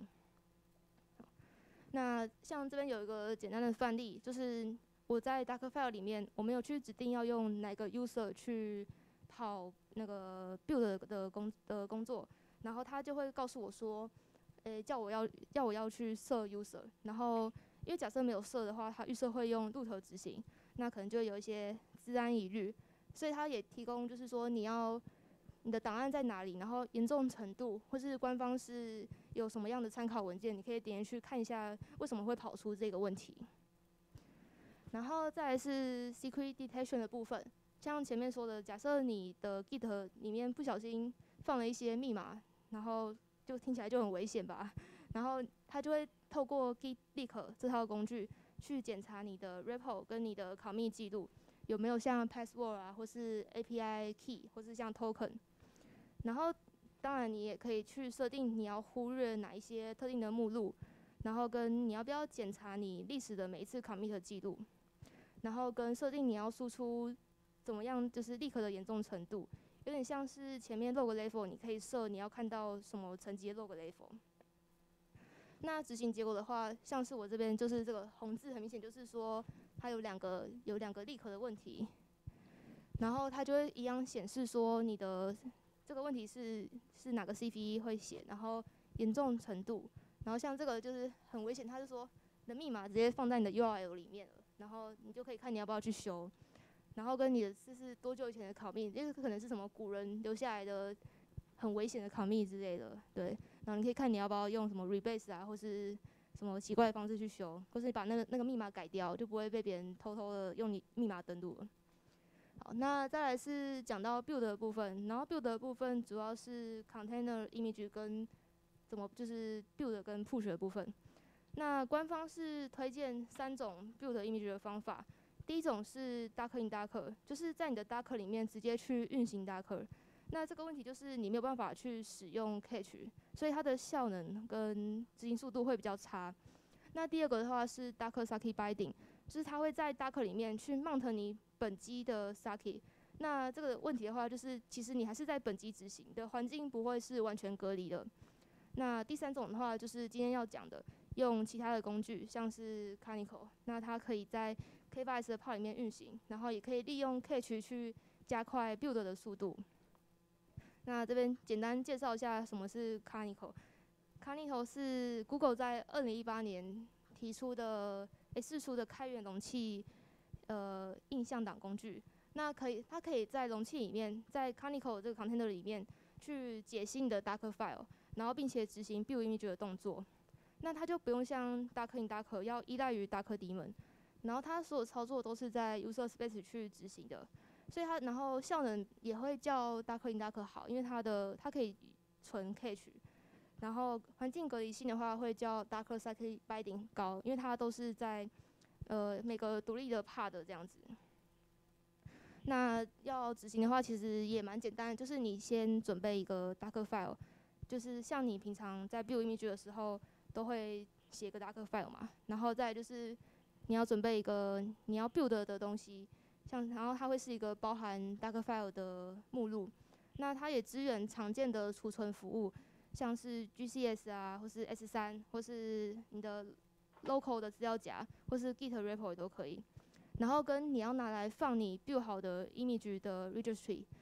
那像这边有一个简单的范例，就是我在 Dockerfile 里面，我没有去指定要用哪个 user 去跑那个 build 的工的工作，然后他就会告诉我说，诶，叫我要要我要去设 user， 然后因为假设没有设的话，它预设会用 root 执行，那可能就会有一些资安疑虑，所以它也提供就是说你要你的档案在哪里，然后严重程度，或是官方是有什么样的参考文件，你可以点进去看一下为什么会跑出这个问题。然后再来是 secret detection 的部分，像前面说的，假设你的 Git 里面不小心放了一些密码，然后就听起来就很危险吧，然后它就会透过 Git Leak 这套工具去检查你的 repo 跟你的 commit 记录有没有像 password 啊，或是 A P I key， 或是像 token。然后，当然你也可以去设定你要忽略哪一些特定的目录，然后跟你要不要检查你历史的每一次 commit 记录，然后跟设定你要输出怎么样就是leak的严重程度，有点像是前面 log level， 你可以设你要看到什么层级的 log level。那执行结果的话，像是我这边就是这个红字，很明显就是说它有两个有两个leak的问题，然后它就会一样显示说你的这个问题是是哪个 C V E 会写，然后严重程度，然后像这个就是很危险，它就说你的密码直接放在你的 U R L 里面了，然后你就可以看你要不要去修，然后跟你的这是多久以前的 commit， 这个可能是什么古人留下来的很危险的 commit 之类的，对，然后你可以看你要不要用什么 rebase 啊，或是什么奇怪的方式去修，或是把那个那个密码改掉，就不会被别人偷偷的用你密码登录了。好，那再来是讲到 build 的部分，然后 build 的部分主要是 container image 跟怎么就是 build 跟 push 的部分。那官方是推荐三种 build image 的方法，第一种是 Docker in Docker， 就是在你的 Docker 里面直接去运行 Docker。那这个问题就是你没有办法去使用 cache， 所以它的效能跟执行速度会比较差。那第二个的话是 Docker Circuit Binding， 就是它会在 Docker 里面去 mount 你本机的 Circuit。那这个问题的话，就是其实你还是在本机执行的环境不会是完全隔离的。那第三种的话，就是今天要讲的，用其他的工具，像是 Canonical， 那它可以在 K 八 S 的 pod 里面运行，然后也可以利用 cache 去加快 build 的速度。那这边简单介绍一下什么是 Canonical。Canonical 是 Google 在二零一八年提出的，诶释出的开源容器呃映像档工具。那可以，它可以在容器里面，在 Canonical 这个 container 里面去解析你的 Docker file， 然后并且执行 build image 的动作。那它就不用像 Docker in Docker 要依赖于 Docker daemon， 然后它所有操作都是在 user space 去执行的。所以它，然后效能也会较 Docker in Docker 好，因为它的它可以存 cache， 然后环境隔离性的话会较 Docker Circuit Binding 高，因为它都是在呃每个独立的 pod 这样子。那要执行的话，其实也蛮简单的，就是你先准备一个 Docker file， 就是像你平常在 build image 的时候都会写个 Docker file 嘛，然后再就是你要准备一个你要 build 的东西。像，然后它会是一个包含 Docker file 的目录，那它也支援常见的储存服务，像是 G C S 啊，或是 S 三，或是你的 local 的资料夹，或是 Git repo 也都可以。然后跟你要拿来放你 build 好的 image 的 registry，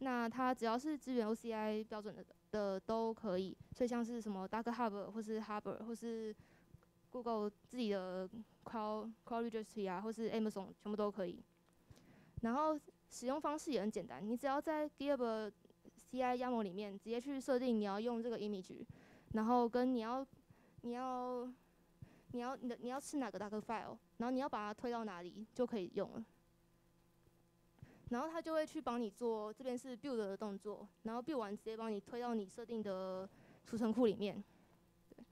那它只要是支援 O C I 标准的的都可以，所以像是什么 Docker Hub 或是 Harbor 或是 Google 自己的 Cloud Cloud Registry 啊，或是 Amazon 全部都可以。然后使用方式也很简单，你只要在 GitHub C I YAML 里面直接去设定你要用这个 image， 然后跟你要你要你要你的你要吃哪个 Docker file， 然后你要把它推到哪里就可以用了。然后它就会去帮你做，这边是 build 的动作，然后 build 完直接帮你推到你设定的储存库里面。对。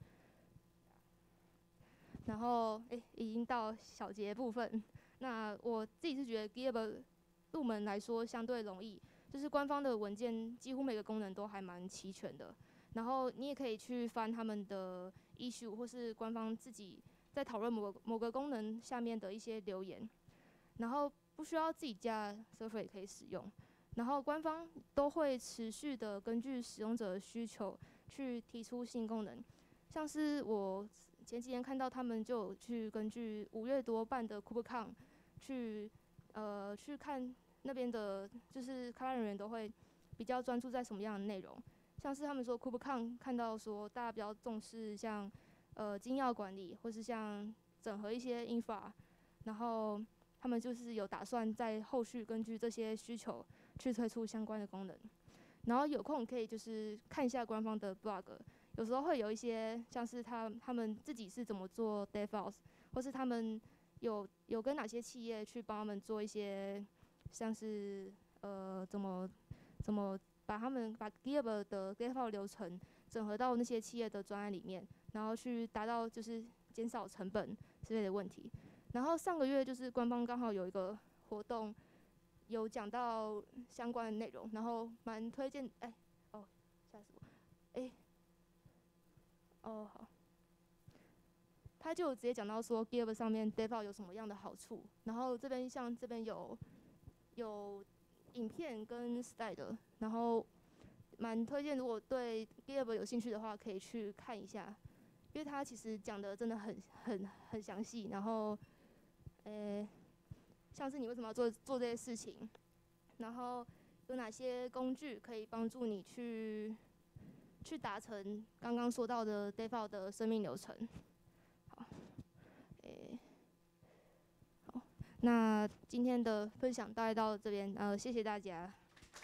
然后诶，已经到小结部分。那我自己是觉得 GitHub 入门来说相对容易，就是官方的文件几乎每个功能都还蛮齐全的。然后你也可以去翻他们的 issue 或是官方自己在讨论某个某个功能下面的一些留言，然后不需要自己加 server 也可以使用。然后官方都会持续的根据使用者的需求去提出新功能，像是我前几天看到他们就有去根据五月多办的 KubeCon 去呃去看那边的，就是开发人员都会比较专注在什么样的内容。像是他们说 KubeCon 看到说大家比较重视像呃精要管理，或是像整合一些 infra， 然后他们就是有打算在后续根据这些需求去推出相关的功能。然后有空可以就是看一下官方的 blog， 有时候会有一些像是他他们自己是怎么做 DevOps， 或是他们有有跟哪些企业去帮他们做一些像是呃怎么怎么把他们把 GitHub 的 DevOps 流程整合到那些企业的专案里面，然后去达到就是减少成本之类的问题。然后上个月就是官方刚好有一个活动，有讲到相关的内容，然后蛮推荐。哎、欸，哦，吓死我！哎、欸，哦好，他就直接讲到说 GitHub 上面 DevOps 有什么样的好处，然后这边像这边有有影片跟 slide， 然后蛮推荐，如果对 GitHub 有兴趣的话，可以去看一下，因为他其实讲的真的很很很详细，然后。呃，像是你为什么要做做这些事情，然后有哪些工具可以帮助你去去达成刚刚说到的 DevOps 的生命流程。好，诶，好，那今天的分享大概到这边，呃，谢谢大家。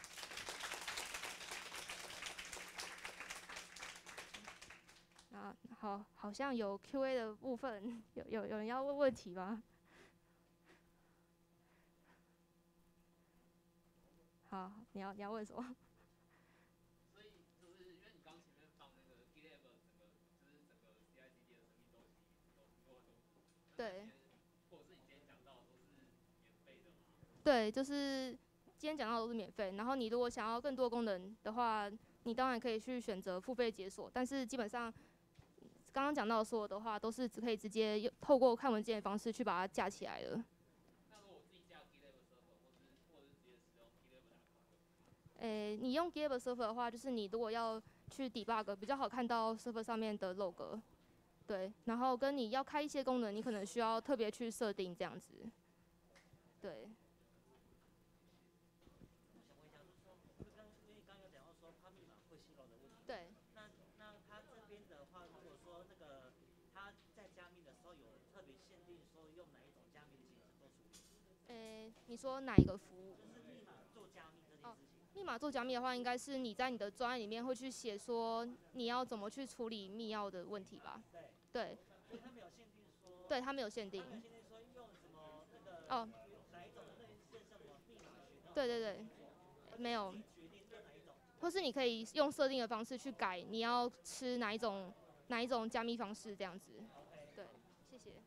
啊，好，好像有 Q A 的部分，有有有人要问问题吗？好，你要你要问什么？ 所以就是因为你刚前面放那个 GitHub 整个就是整个 C I C D 的生命周期有听过很多， 对， 或者是你今天讲到的都是免费的吗？ 对，就是今天讲到的都是免费，然后你如果想要更多功能的话，你当然可以去选择付费解锁，但是基本上刚刚讲到的所有的话都是只可以直接用透过看文件的方式去把它架起来的。诶、欸，你用 GitHub Server 的话，就是你如果要去 debug， 比较好看到 server 上面的 log， 对，然后跟你要开一些功能，你可能需要特别去设定这样子，对。对。 那那他这边的话，如果说那个他在加密的时候有特别限定说用哪一种加密的形式做处理？ 诶、欸，你说哪一个服务？ 就是密码做加密这件事情。 密码做加密的话，应该是你在你的专案里面会去写说你要怎么去处理密钥的问题吧？ 对。 对。 所以他没有限定说。 对，他没有限定。 他没有限定说用什么那个。 哦。 哪一种类似什么密码学到？ 对对对，没有。或是你可以用设定的方式去改，你要吃哪一种哪一种加密方式这样子。对，谢谢。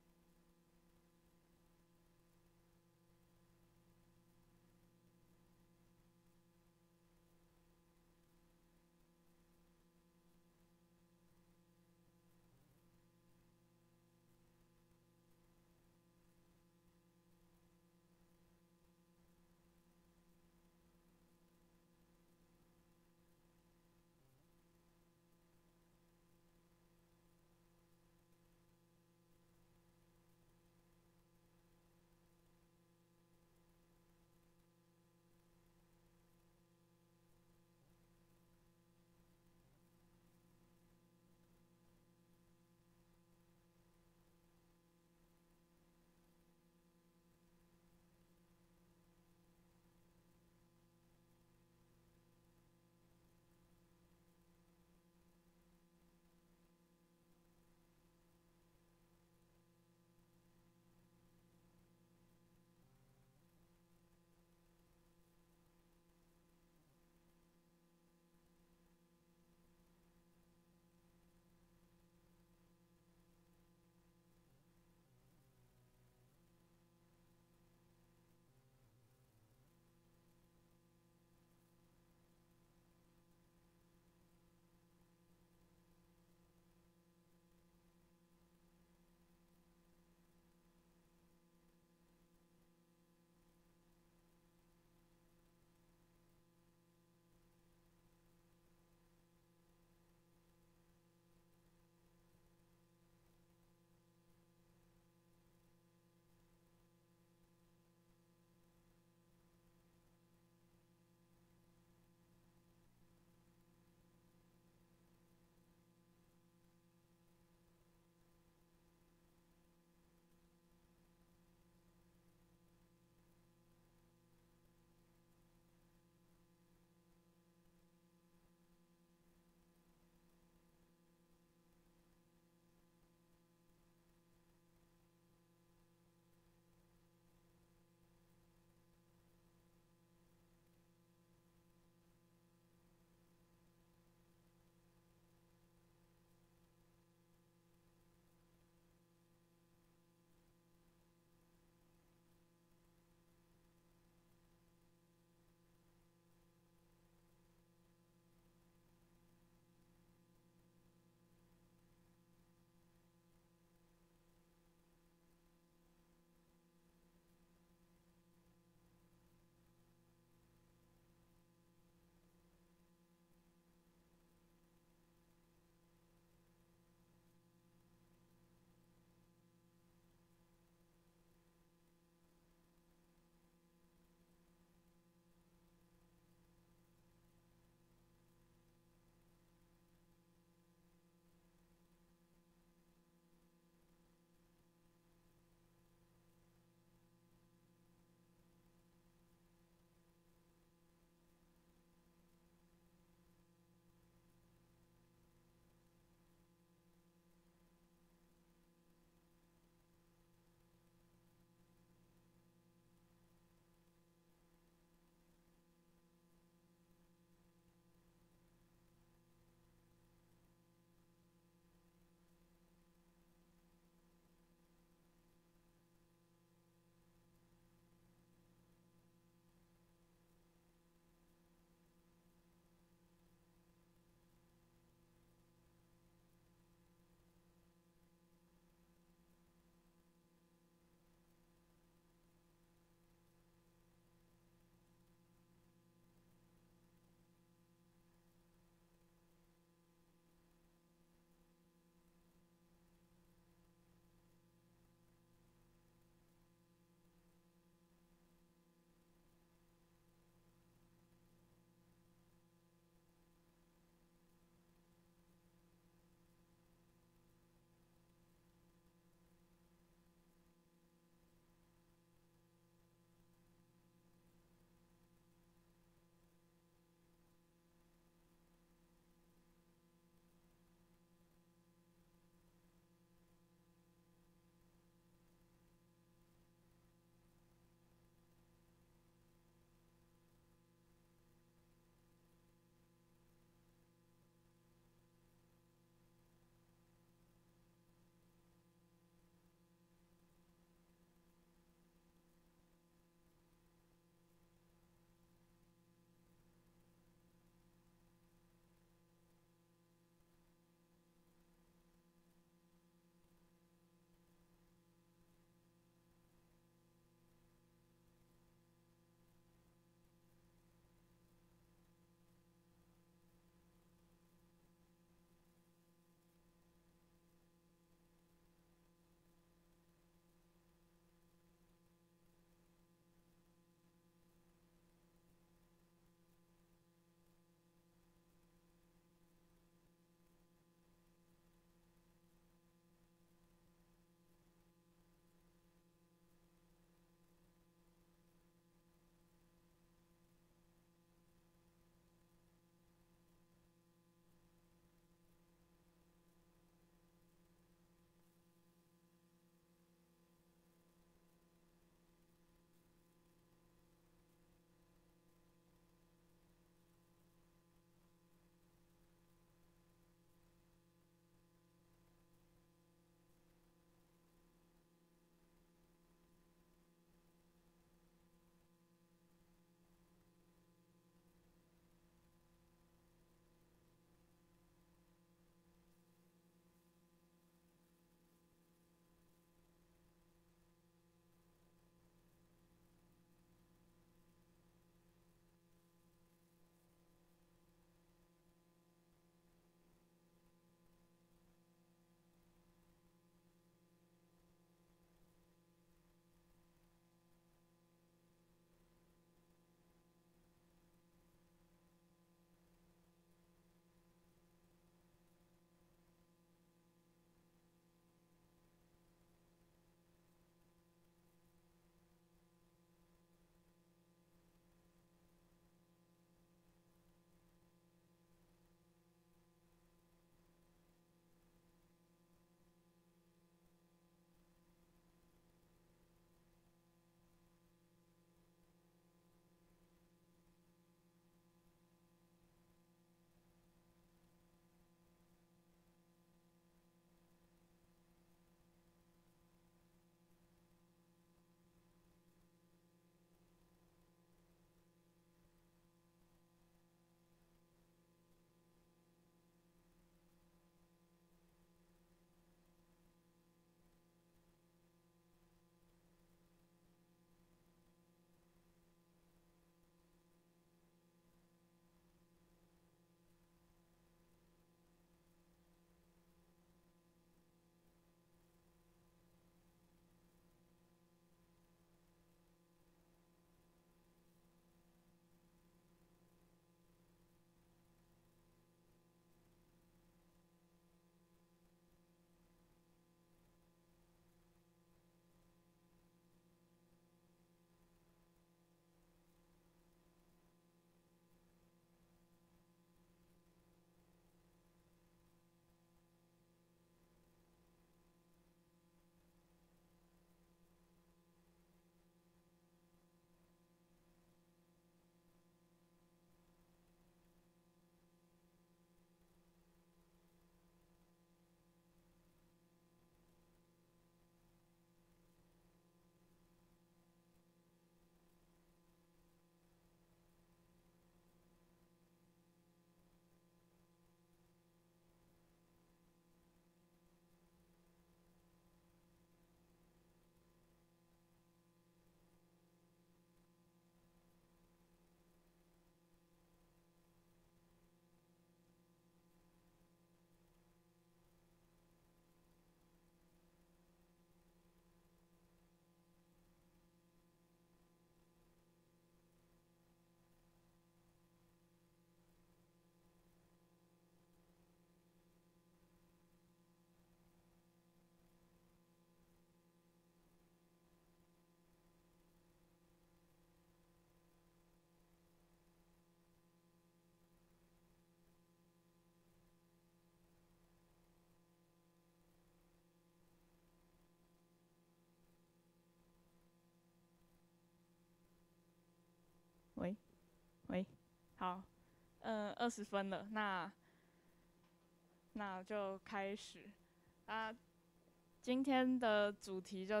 喂，好，嗯，二十分了，那那就开始啊。今天的主题就是，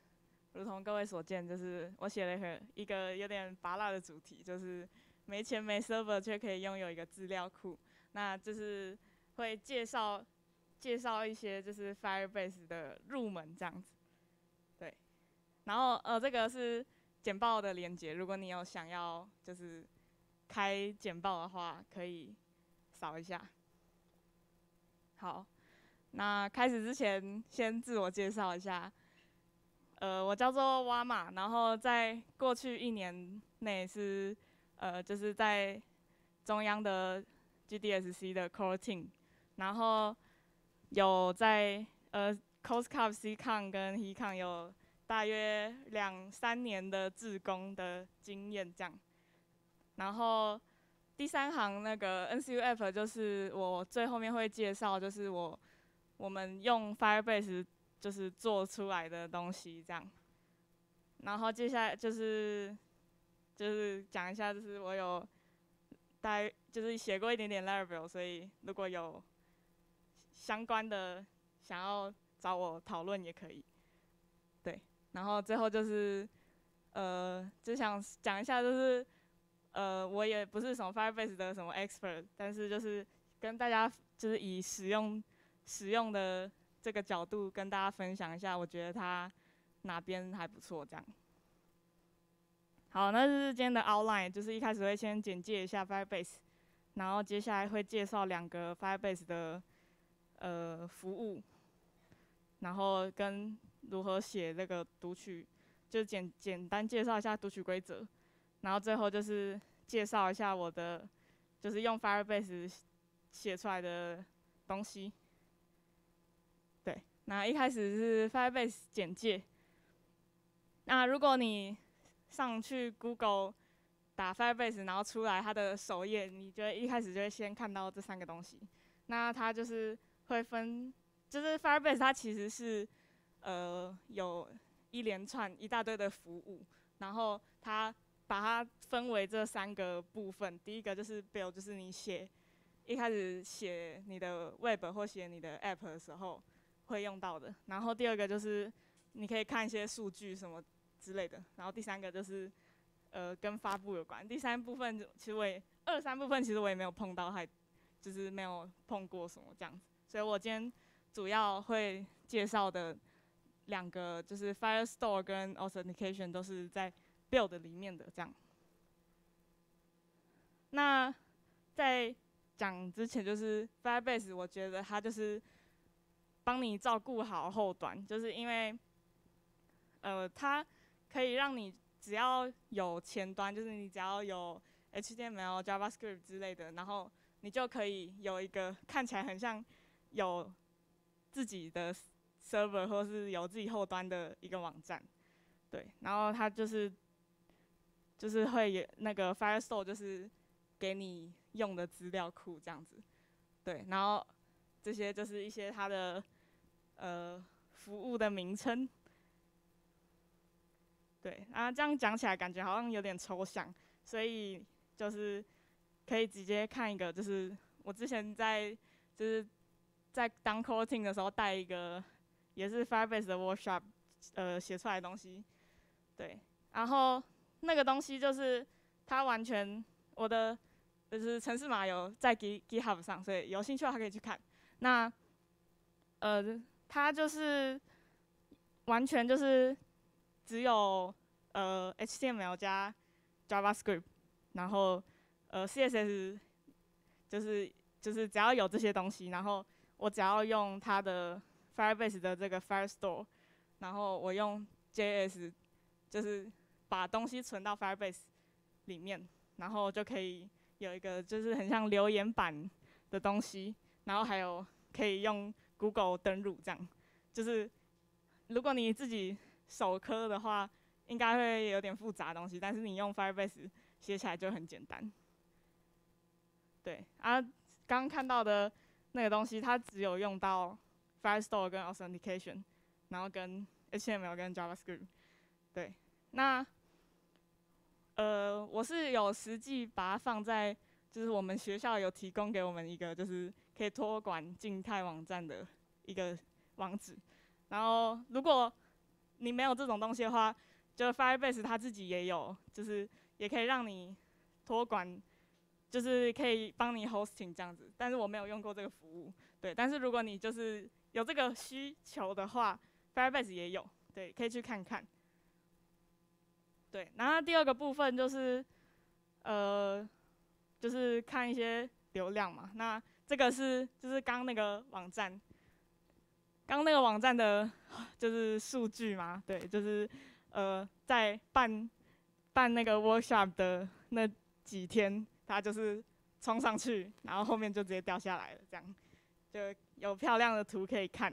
如同各位所见，就是我写了一个一个有点拔辣的主题，就是没钱没 server 却可以拥有一个资料库。那就是会介绍介绍一些就是 Firebase 的入门这样子，对。然后呃，这个是简报的连结，如果你有想要就是开简报的话，可以扫一下。好，那开始之前先自我介绍一下，呃，我叫做蛙马，然后在过去一年内是呃就是在中央的 G D S C 的 Core Team， 然后有在呃 COSCUP、C-Con 跟 He-Con 有大约两三年的志工的经验这样。然后第三行那个 N C U App 就是我最后面会介绍，就是我我们用 Firebase 就是做出来的东西这样。然后接下来就是就是讲一下，就是我有大概就是写过一点点 Laravel， 所以如果有相关的想要找我讨论也可以。对，然后最后就是呃就想讲一下，就是呃我也不是什么 Firebase 的什么 expert， 但是就是跟大家就是以使用使用的这个角度跟大家分享一下，我觉得它哪边还不错这样。好，那就是今天的 outline， 就是一开始会先简介一下 Firebase， 然后接下来会介绍两个 Firebase 的呃服务，然后跟如何写那个读取，就简简单介绍一下读取规则，然后最后就是介绍一下我的就是用 Firebase 写出来的东西。对，那一开始是 Firebase 简介。那如果你上去 Google 打 Firebase， 然后出来它的首页，你就会一开始就会先看到这三个东西。那它就是会分，就是 Firebase 它其实是呃有一连串一大堆的服务，然后它把它分为这三个部分。第一个就是 build， 就是你写一开始写你的 Web 或写你的 App 的时候会用到的。然后第二个就是你可以看一些数据什么之类的。然后第三个就是呃跟发布有关。第三部分其实我也二三部分其实我也没有碰到，还就是没有碰过什么这样子。所以我今天主要会介绍的两个就是 Firestore 跟 Authentication 都是在 Build 里面的这样。那在讲之前，就是 Firebase， 我觉得它就是帮你照顾好后端，就是因为呃它可以让你只要有前端，就是你只要有 H T M L、JavaScript 之类的，然后你就可以有一个看起来很像有自己的 server 或是有自己后端的一个网站，对，然后它就是就是会有那个 Firestore， 就是给你用的资料库这样子，对，然后这些就是一些它的呃服务的名称，对，啊这样讲起来感觉好像有点抽象，所以就是可以直接看一个，就是我之前在就是在当 core team 的时候带一个也是 Firebase 的 workshop， 呃写出来的东西，对，然后那个东西就是它完全我的就是程式码有在 GitHub 上，所以有兴趣的话可以去看。那呃它就是完全就是只有呃 H T M L 加 JavaScript， 然后呃 C S S 就是就是只要有这些东西，然后我只要用它的 Firebase 的这个 Firestore， 然后我用 J S 就是把东西存到 Firebase 里面，然后就可以有一个就是很像留言板的东西，然后还有可以用 Google 登入这样，就是如果你自己手刻的话，应该会有点复杂的东西，但是你用 Firebase 写起来就很简单。对啊，刚刚看到的那个东西，它只有用到 Firestore 跟 Authentication， 然后跟 H T M L 跟 JavaScript。对，那呃，我是有实际把它放在，就是我们学校有提供给我们一个就是可以托管静态网站的一个网址。然后如果你没有这种东西的话，就 Firebase 它自己也有，就是也可以让你托管，就是可以帮你 hosting 这样子。但是我没有用过这个服务，对。但是如果你就是有这个需求的话 ，Firebase 也有，对，可以去看看。对，然后第二个部分就是，呃，就是看一些流量嘛。那这个是就是刚那个网站，刚那个网站的，就是数据嘛，对，就是呃在办办那个 workshop 的那几天，它就是冲上去，然后后面就直接掉下来了，这样就有漂亮的图可以看。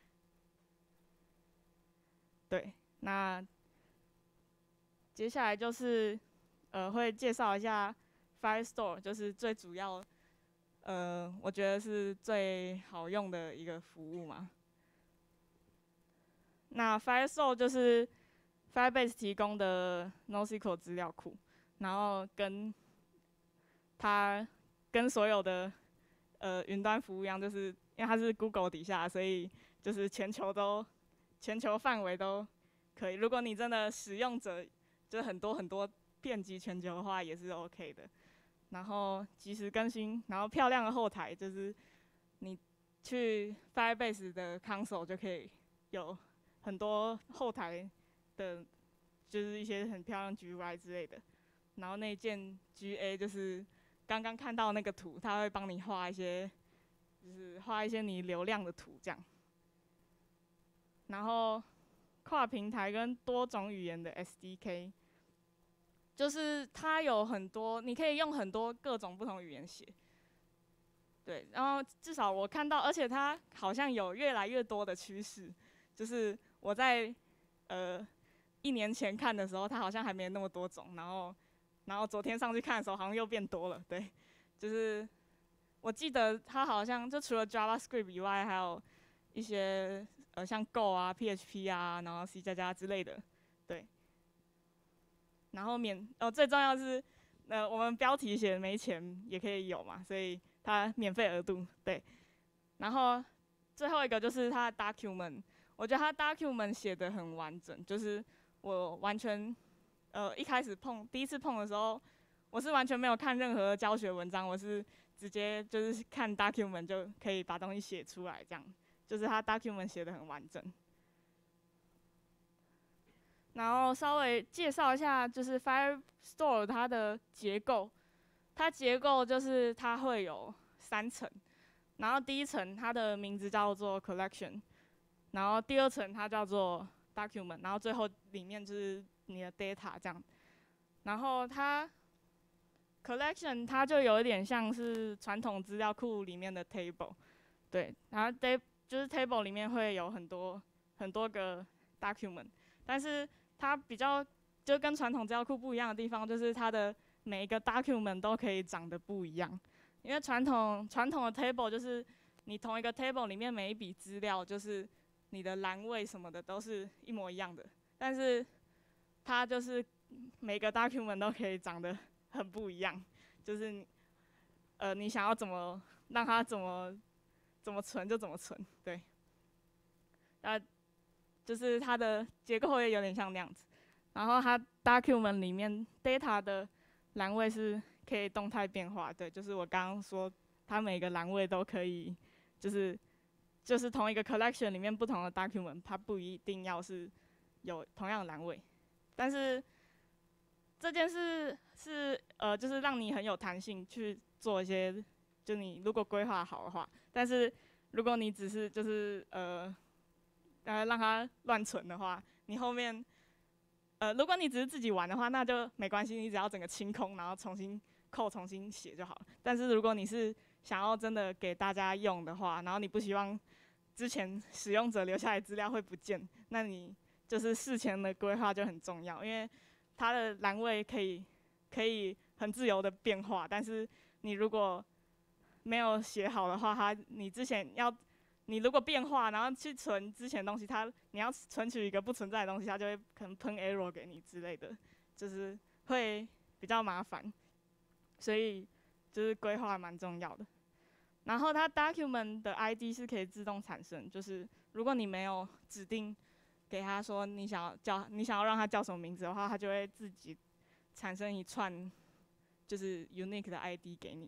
对，那接下来就是呃会介绍一下 Firestore， 就是最主要，呃我觉得是最好用的一个服务嘛。那 Firestore 就是 Firebase 提供的 NoSQL 资料库，然后跟它跟所有的呃云端服务一样，就是因为它是 Google 底下，所以就是全球都全球范围都可以。如果你真的使用者就是很多很多遍及全球的话，也是 OK 的。然后及时更新，然后漂亮的后台，就是你去 Firebase 的 console 就可以有很多后台的，就是一些很漂亮 G U I 之类的。然后内建 G A 就是刚刚看到那个图，它会帮你画一些，就是画一些你流量的图这样。然后跨平台跟多种语言的 S D K， 就是它有很多，你可以用很多各种不同语言写。对，然后至少我看到，而且它好像有越来越多的趋势，就是我在呃一年前看的时候，它好像还没那么多种，然后然后昨天上去看的时候，好像又变多了。对，就是我记得它好像就除了 JavaScript 以外，还有一些呃像 Go 啊、P H P 啊，然后 C 加加之类的，对。然后免哦，最重要的是，呃，我们标题写没钱也可以有嘛，所以它免费额度，对。然后最后一个就是它的 document， 我觉得它 document 写得很完整，就是我完全，呃，一开始碰第一次碰的时候，我是完全没有看任何教学文章，我是直接就是看 document 就可以把东西写出来，这样，就是它 document 写得很完整。然后稍微介绍一下，就是 Firestore 它的结构，它结构就是它会有三层，然后第一层它的名字叫做 Collection， 然后第二层它叫做 Document， 然后最后里面就是你的 data 这样。然后它 Collection 它就有一点像是传统资料库里面的 table， 对，然后 t 就是 table 里面会有很多很多个 document， 但是它比较就跟传统资料库不一样的地方，就是它的每一个 document 都可以长得不一样。因为传统传统的 table 就是你同一个 table 里面每一笔资料，就是你的栏位什么的都是一模一样的，但是它就是每个 document 都可以长得很不一样，就是你呃你想要怎么让它怎么怎么存就怎么存，对。那就是它的结构会有点像那样子，然后它 document 里面 data 的栏位是可以动态变化，对，就是我刚刚说它每个栏位都可以，就是就是同一个 collection 里面不同的 document， 它不一定要是有同样的栏位，但是这件事是呃就是让你很有弹性去做一些，就你如果规划好的话，但是如果你只是就是呃。呃，让它乱存的话，你后面，呃，如果你只是自己玩的话，那就没关系，你只要整个清空，然后重新扣、重新写就好了。但是如果你是想要真的给大家用的话，然后你不希望之前使用者留下来资料会不见，那你就是事前的规划就很重要，因为它的栏位可以可以很自由的变化，但是你如果没有写好的话，它你之前要。你如果变化，然后去存之前的东西，它你要存取一个不存在的东西，它就会可能喷 error 给你之类的，就是会比较麻烦，所以就是规划蛮重要的。然后它 document 的 I D 是可以自动产生，就是如果你没有指定给他说你想要叫你想要让他叫什么名字的话，他就会自己产生一串就是 unique 的 I D 给你。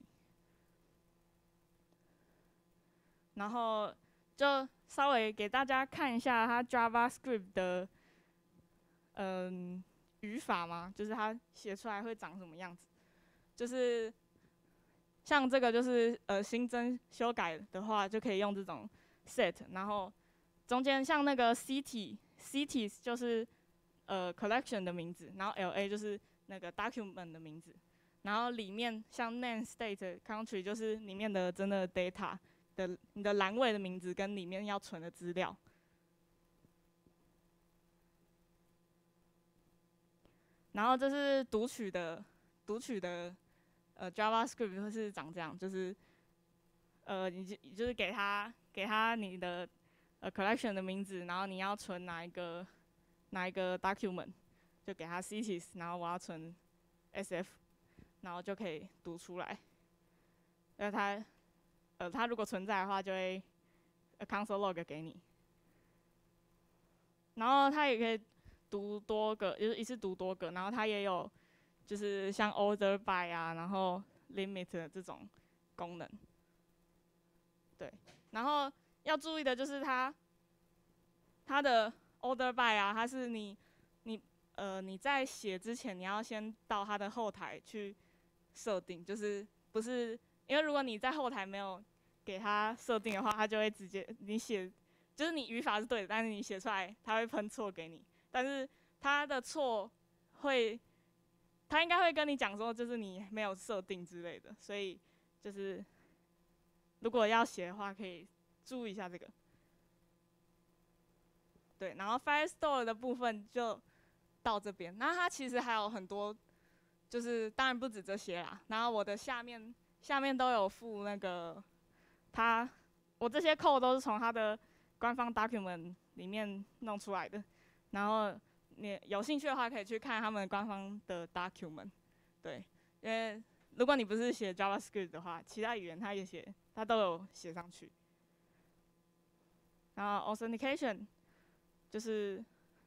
然后就稍微给大家看一下它 JavaScript 的嗯语法嘛，就是它写出来会长什么样子。就是像这个就是呃新增修改的话，就可以用这种 set， 然后中间像那个 city city 就是呃 collection 的名字，然后 L A 就是那个 document 的名字，然后里面像 name state country 就是里面的真的 data 的你的栏位的名字跟里面要存的资料。然后这是读取的读取的呃 JavaScript 会是长这样，就是呃你就就是给他给他你的呃 collection 的名字，然后你要存哪一个哪一个 document， 就给他 cities， 然后我要存 S F， 然后就可以读出来。那它呃它如果存在的话，就会 console log 给你。然后它也可以读多个，就是一次读多个，然后它也有就是像 order by 啊，然后 limit 的这种功能。对，然后要注意的就是它它的 order by 啊，它是你你呃你在写之前，你要先到它的后台去设定，就是不是因为如果你在后台没有给它设定的话，它就会直接你写就是你语法是对的，但是你写出来它会喷错给你，但是它的错会，它应该会跟你讲说就是你没有设定之类的，所以就是如果要写的话，可以注意一下这个。对，然后 Firestore 的部分就到这边，然后它其实还有很多，就是当然不止这些啦。然后我的下面下面都有附那个它，我这些 code 都是从它的官方 document 里面弄出来的。然后你有兴趣的话，可以去看他们官方的 document。对，因为如果你不是写 JavaScript 的话，其他语言它也写，它都有写上去。然后 authentication 就是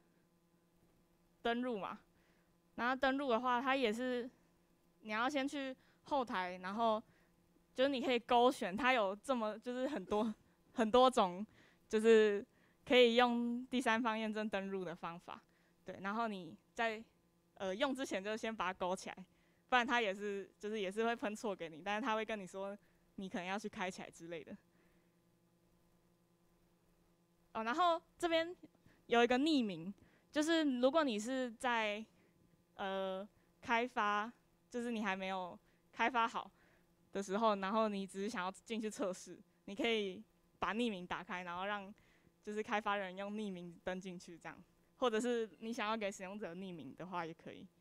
登录嘛，然后登录的话，它也是你要先去后台，然后就是你可以勾选，它有这么就是很多很多种，就是可以用第三方验证登录的方法。对，然后你在呃用之前就先把它勾起来，不然它也是就是也是会喷错给你，但是它会跟你说你可能要去开起来之类的。哦，然后这边有一个匿名，就是如果你是在呃开发，就是你还没有开发好的时候，然后你只是想要进去测试，你可以把匿名打开，然后让就是开发人用匿名登进去这样，或者是你想要给使用者匿名的话也可以。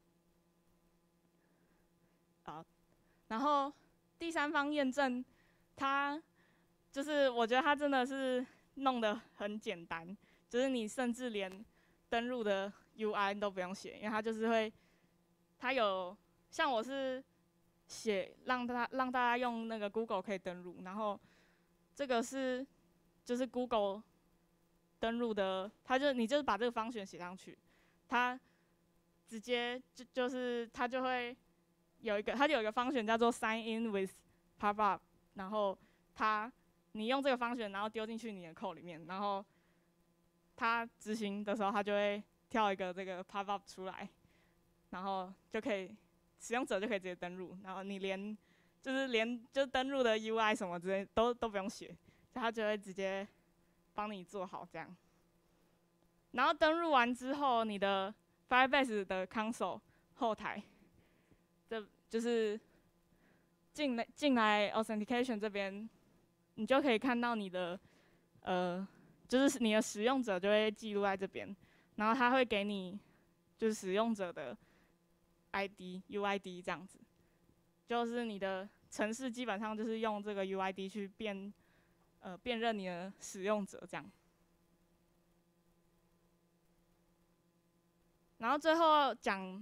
好，然后第三方验证，它就是我觉得它真的是弄得很简单，就是你甚至连登录的 U I 都不用写，因为它就是会，它有像我是写让它让大家用那个 Google 可以登录，然后这个是就是 Google 登录的，它就你就是把这个方选写上去，它直接就就是它就会有一个它就有一个方选叫做 Sign in with Pop-up， 然后它你用这个方选，然后丢进去你的 code 里面，然后它执行的时候，它就会跳一个这个 pop up 出来，然后就可以使用者就可以直接登录，然后你连就是连就登录的 U I 什么之类都都不用写，它就会直接帮你做好这样。然后登录完之后，你的 Firebase 的 console 后台，这就是进来进来 authentication 这边。你就可以看到你的，呃，就是你的使用者就会记录在这边，然后它会给你就是使用者的 I D、U I D 这样子，就是你的程式基本上就是用这个 U I D 去辨，呃，辨认你的使用者这样。然后最后讲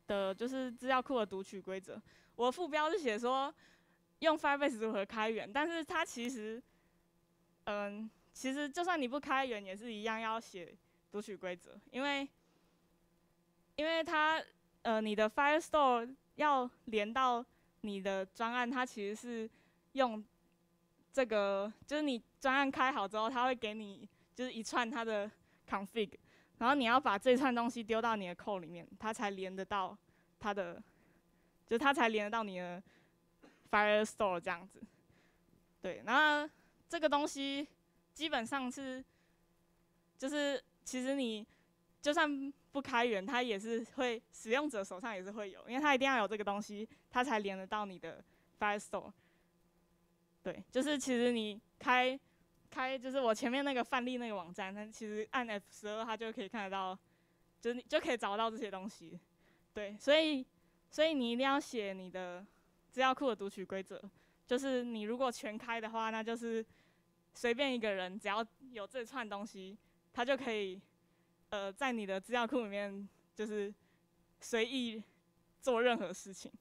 的就是资料库的读取规则。我的副标是写说用 Firebase 如何开源，但是它其实，嗯，其实就算你不开源，也是一样要写读取规则，因为，因为它，呃，你的 Firestore 要连到你的专案，它其实是用这个，就是你专案开好之后，它会给你就是一串它的 config， 然后你要把这串东西丢到你的 code 里面，它才连得到它的，就是它才连得到你的 Firestore 这样子。对，然后这个东西基本上是，就是其实你就算不开源，它也是会使用者手上也是会有，因为它一定要有这个东西，它才连得到你的 Firestore。对，就是其实你开开就是我前面那个范例那个网站，它其实按 F 十二它就可以看得到，就是你就可以找到这些东西。对，所以所以你一定要写你的资料库的读取规则，就是你如果全开的话，那就是随便一个人只要有这串东西，他就可以呃在你的资料库里面就是随意做任何事情。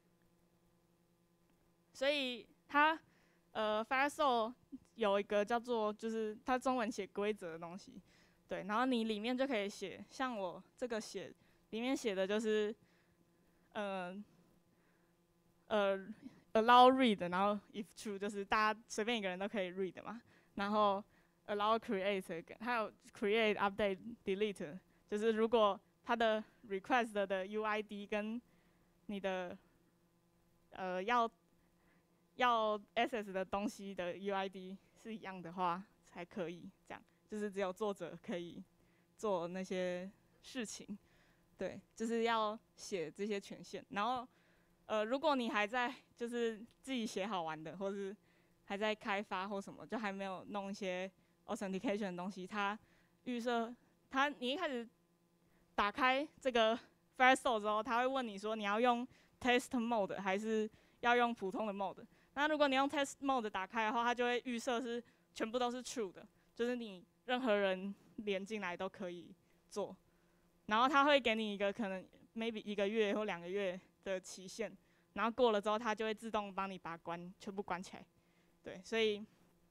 所以它呃 Firestore 有一个叫做就是它中文写规则的东西，对，然后你里面就可以写，像我这个写里面写的就是呃呃 allow read， 然后 if true 就是大家随便一个人都可以 read 嘛，然后 allow create 还有 create update delete， 就是如果它的 request 的 U I D 跟你的呃要要 access 的东西的 U I D 是一样的话才可以，这样就是只有作者可以做那些事情，对，就是要写这些权限。然后呃，如果你还在就是自己写好玩的，或是还在开发或什么，就还没有弄一些 authentication 的东西，它预设它你一开始打开这个 Firestore 之后，它会问你说你要用 test mode 还是要用普通的 mode。那如果你用 test mode 打开的话，它就会预设是全部都是 true 的，就是你任何人连进来都可以做。然后它会给你一个可能 maybe 一个月或两个月的期限，然后过了之后，它就会自动帮你把它关全部关起来。对，所以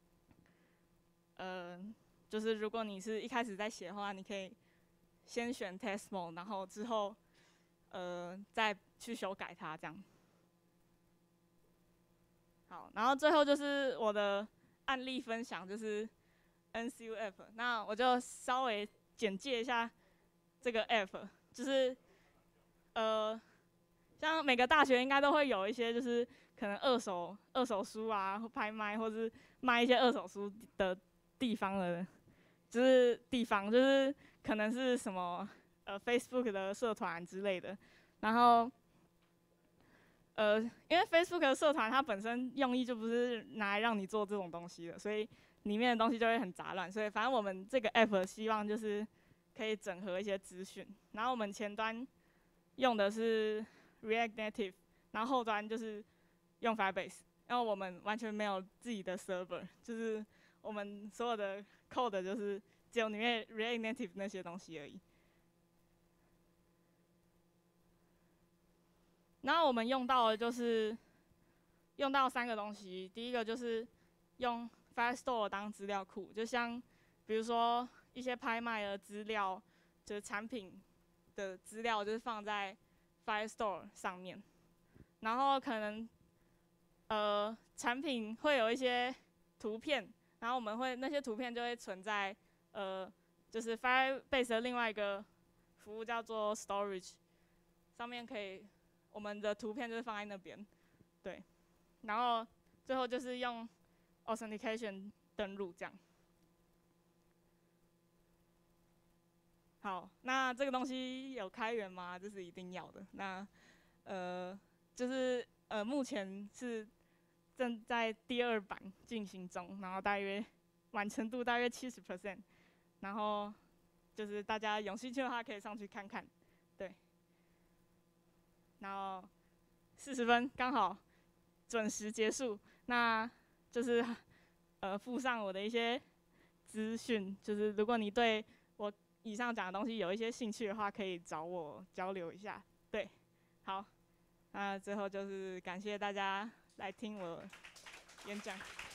呃，就是如果你是一开始在写的话，你可以先选 test mode， 然后之后呃再去修改它这样。好，然后最后就是我的案例分享，就是 N C U App。那我就稍微简介一下这个 App， 就是呃，像每个大学应该都会有一些，就是可能二手二手书啊，或拍卖，或是卖一些二手书的地方的，就是地方，就是可能是什么呃 Facebook 的社团之类的，然后。呃，因为 Facebook 的社团它本身用意就不是拿来让你做这种东西的，所以里面的东西就会很杂乱。所以反正我们这个 app 希望就是可以整合一些资讯。然后我们前端用的是 React Native， 然后后端就是用 Firebase。然后我们完全没有自己的 server， 就是我们所有的 code 就是只有里面 React Native 那些东西而已。然后我们用到的就是用到三个东西，第一个就是用 Firestore 当资料库，就像比如说一些拍卖的资料，就是产品的资料，就是放在 Firestore 上面。然后可能呃产品会有一些图片，然后我们会那些图片就会存在呃就是 Firebase 的另外一个服务叫做 Storage， 上面可以。我们的图片就是放在那边，对，然后最后就是用 authentication 登录这样。好，那这个东西有开源吗？这是一定要的。那呃，就是呃，目前是正在第二版进行中，然后大约完成度大约七十 percent， 然后就是大家有兴趣的话可以上去看看，对。然后四十分刚好准时结束，那就是呃附上我的一些资讯，就是如果你对我以上讲的东西有一些兴趣的话，可以找我交流一下。 对，好，那最后就是感谢大家来听我演讲。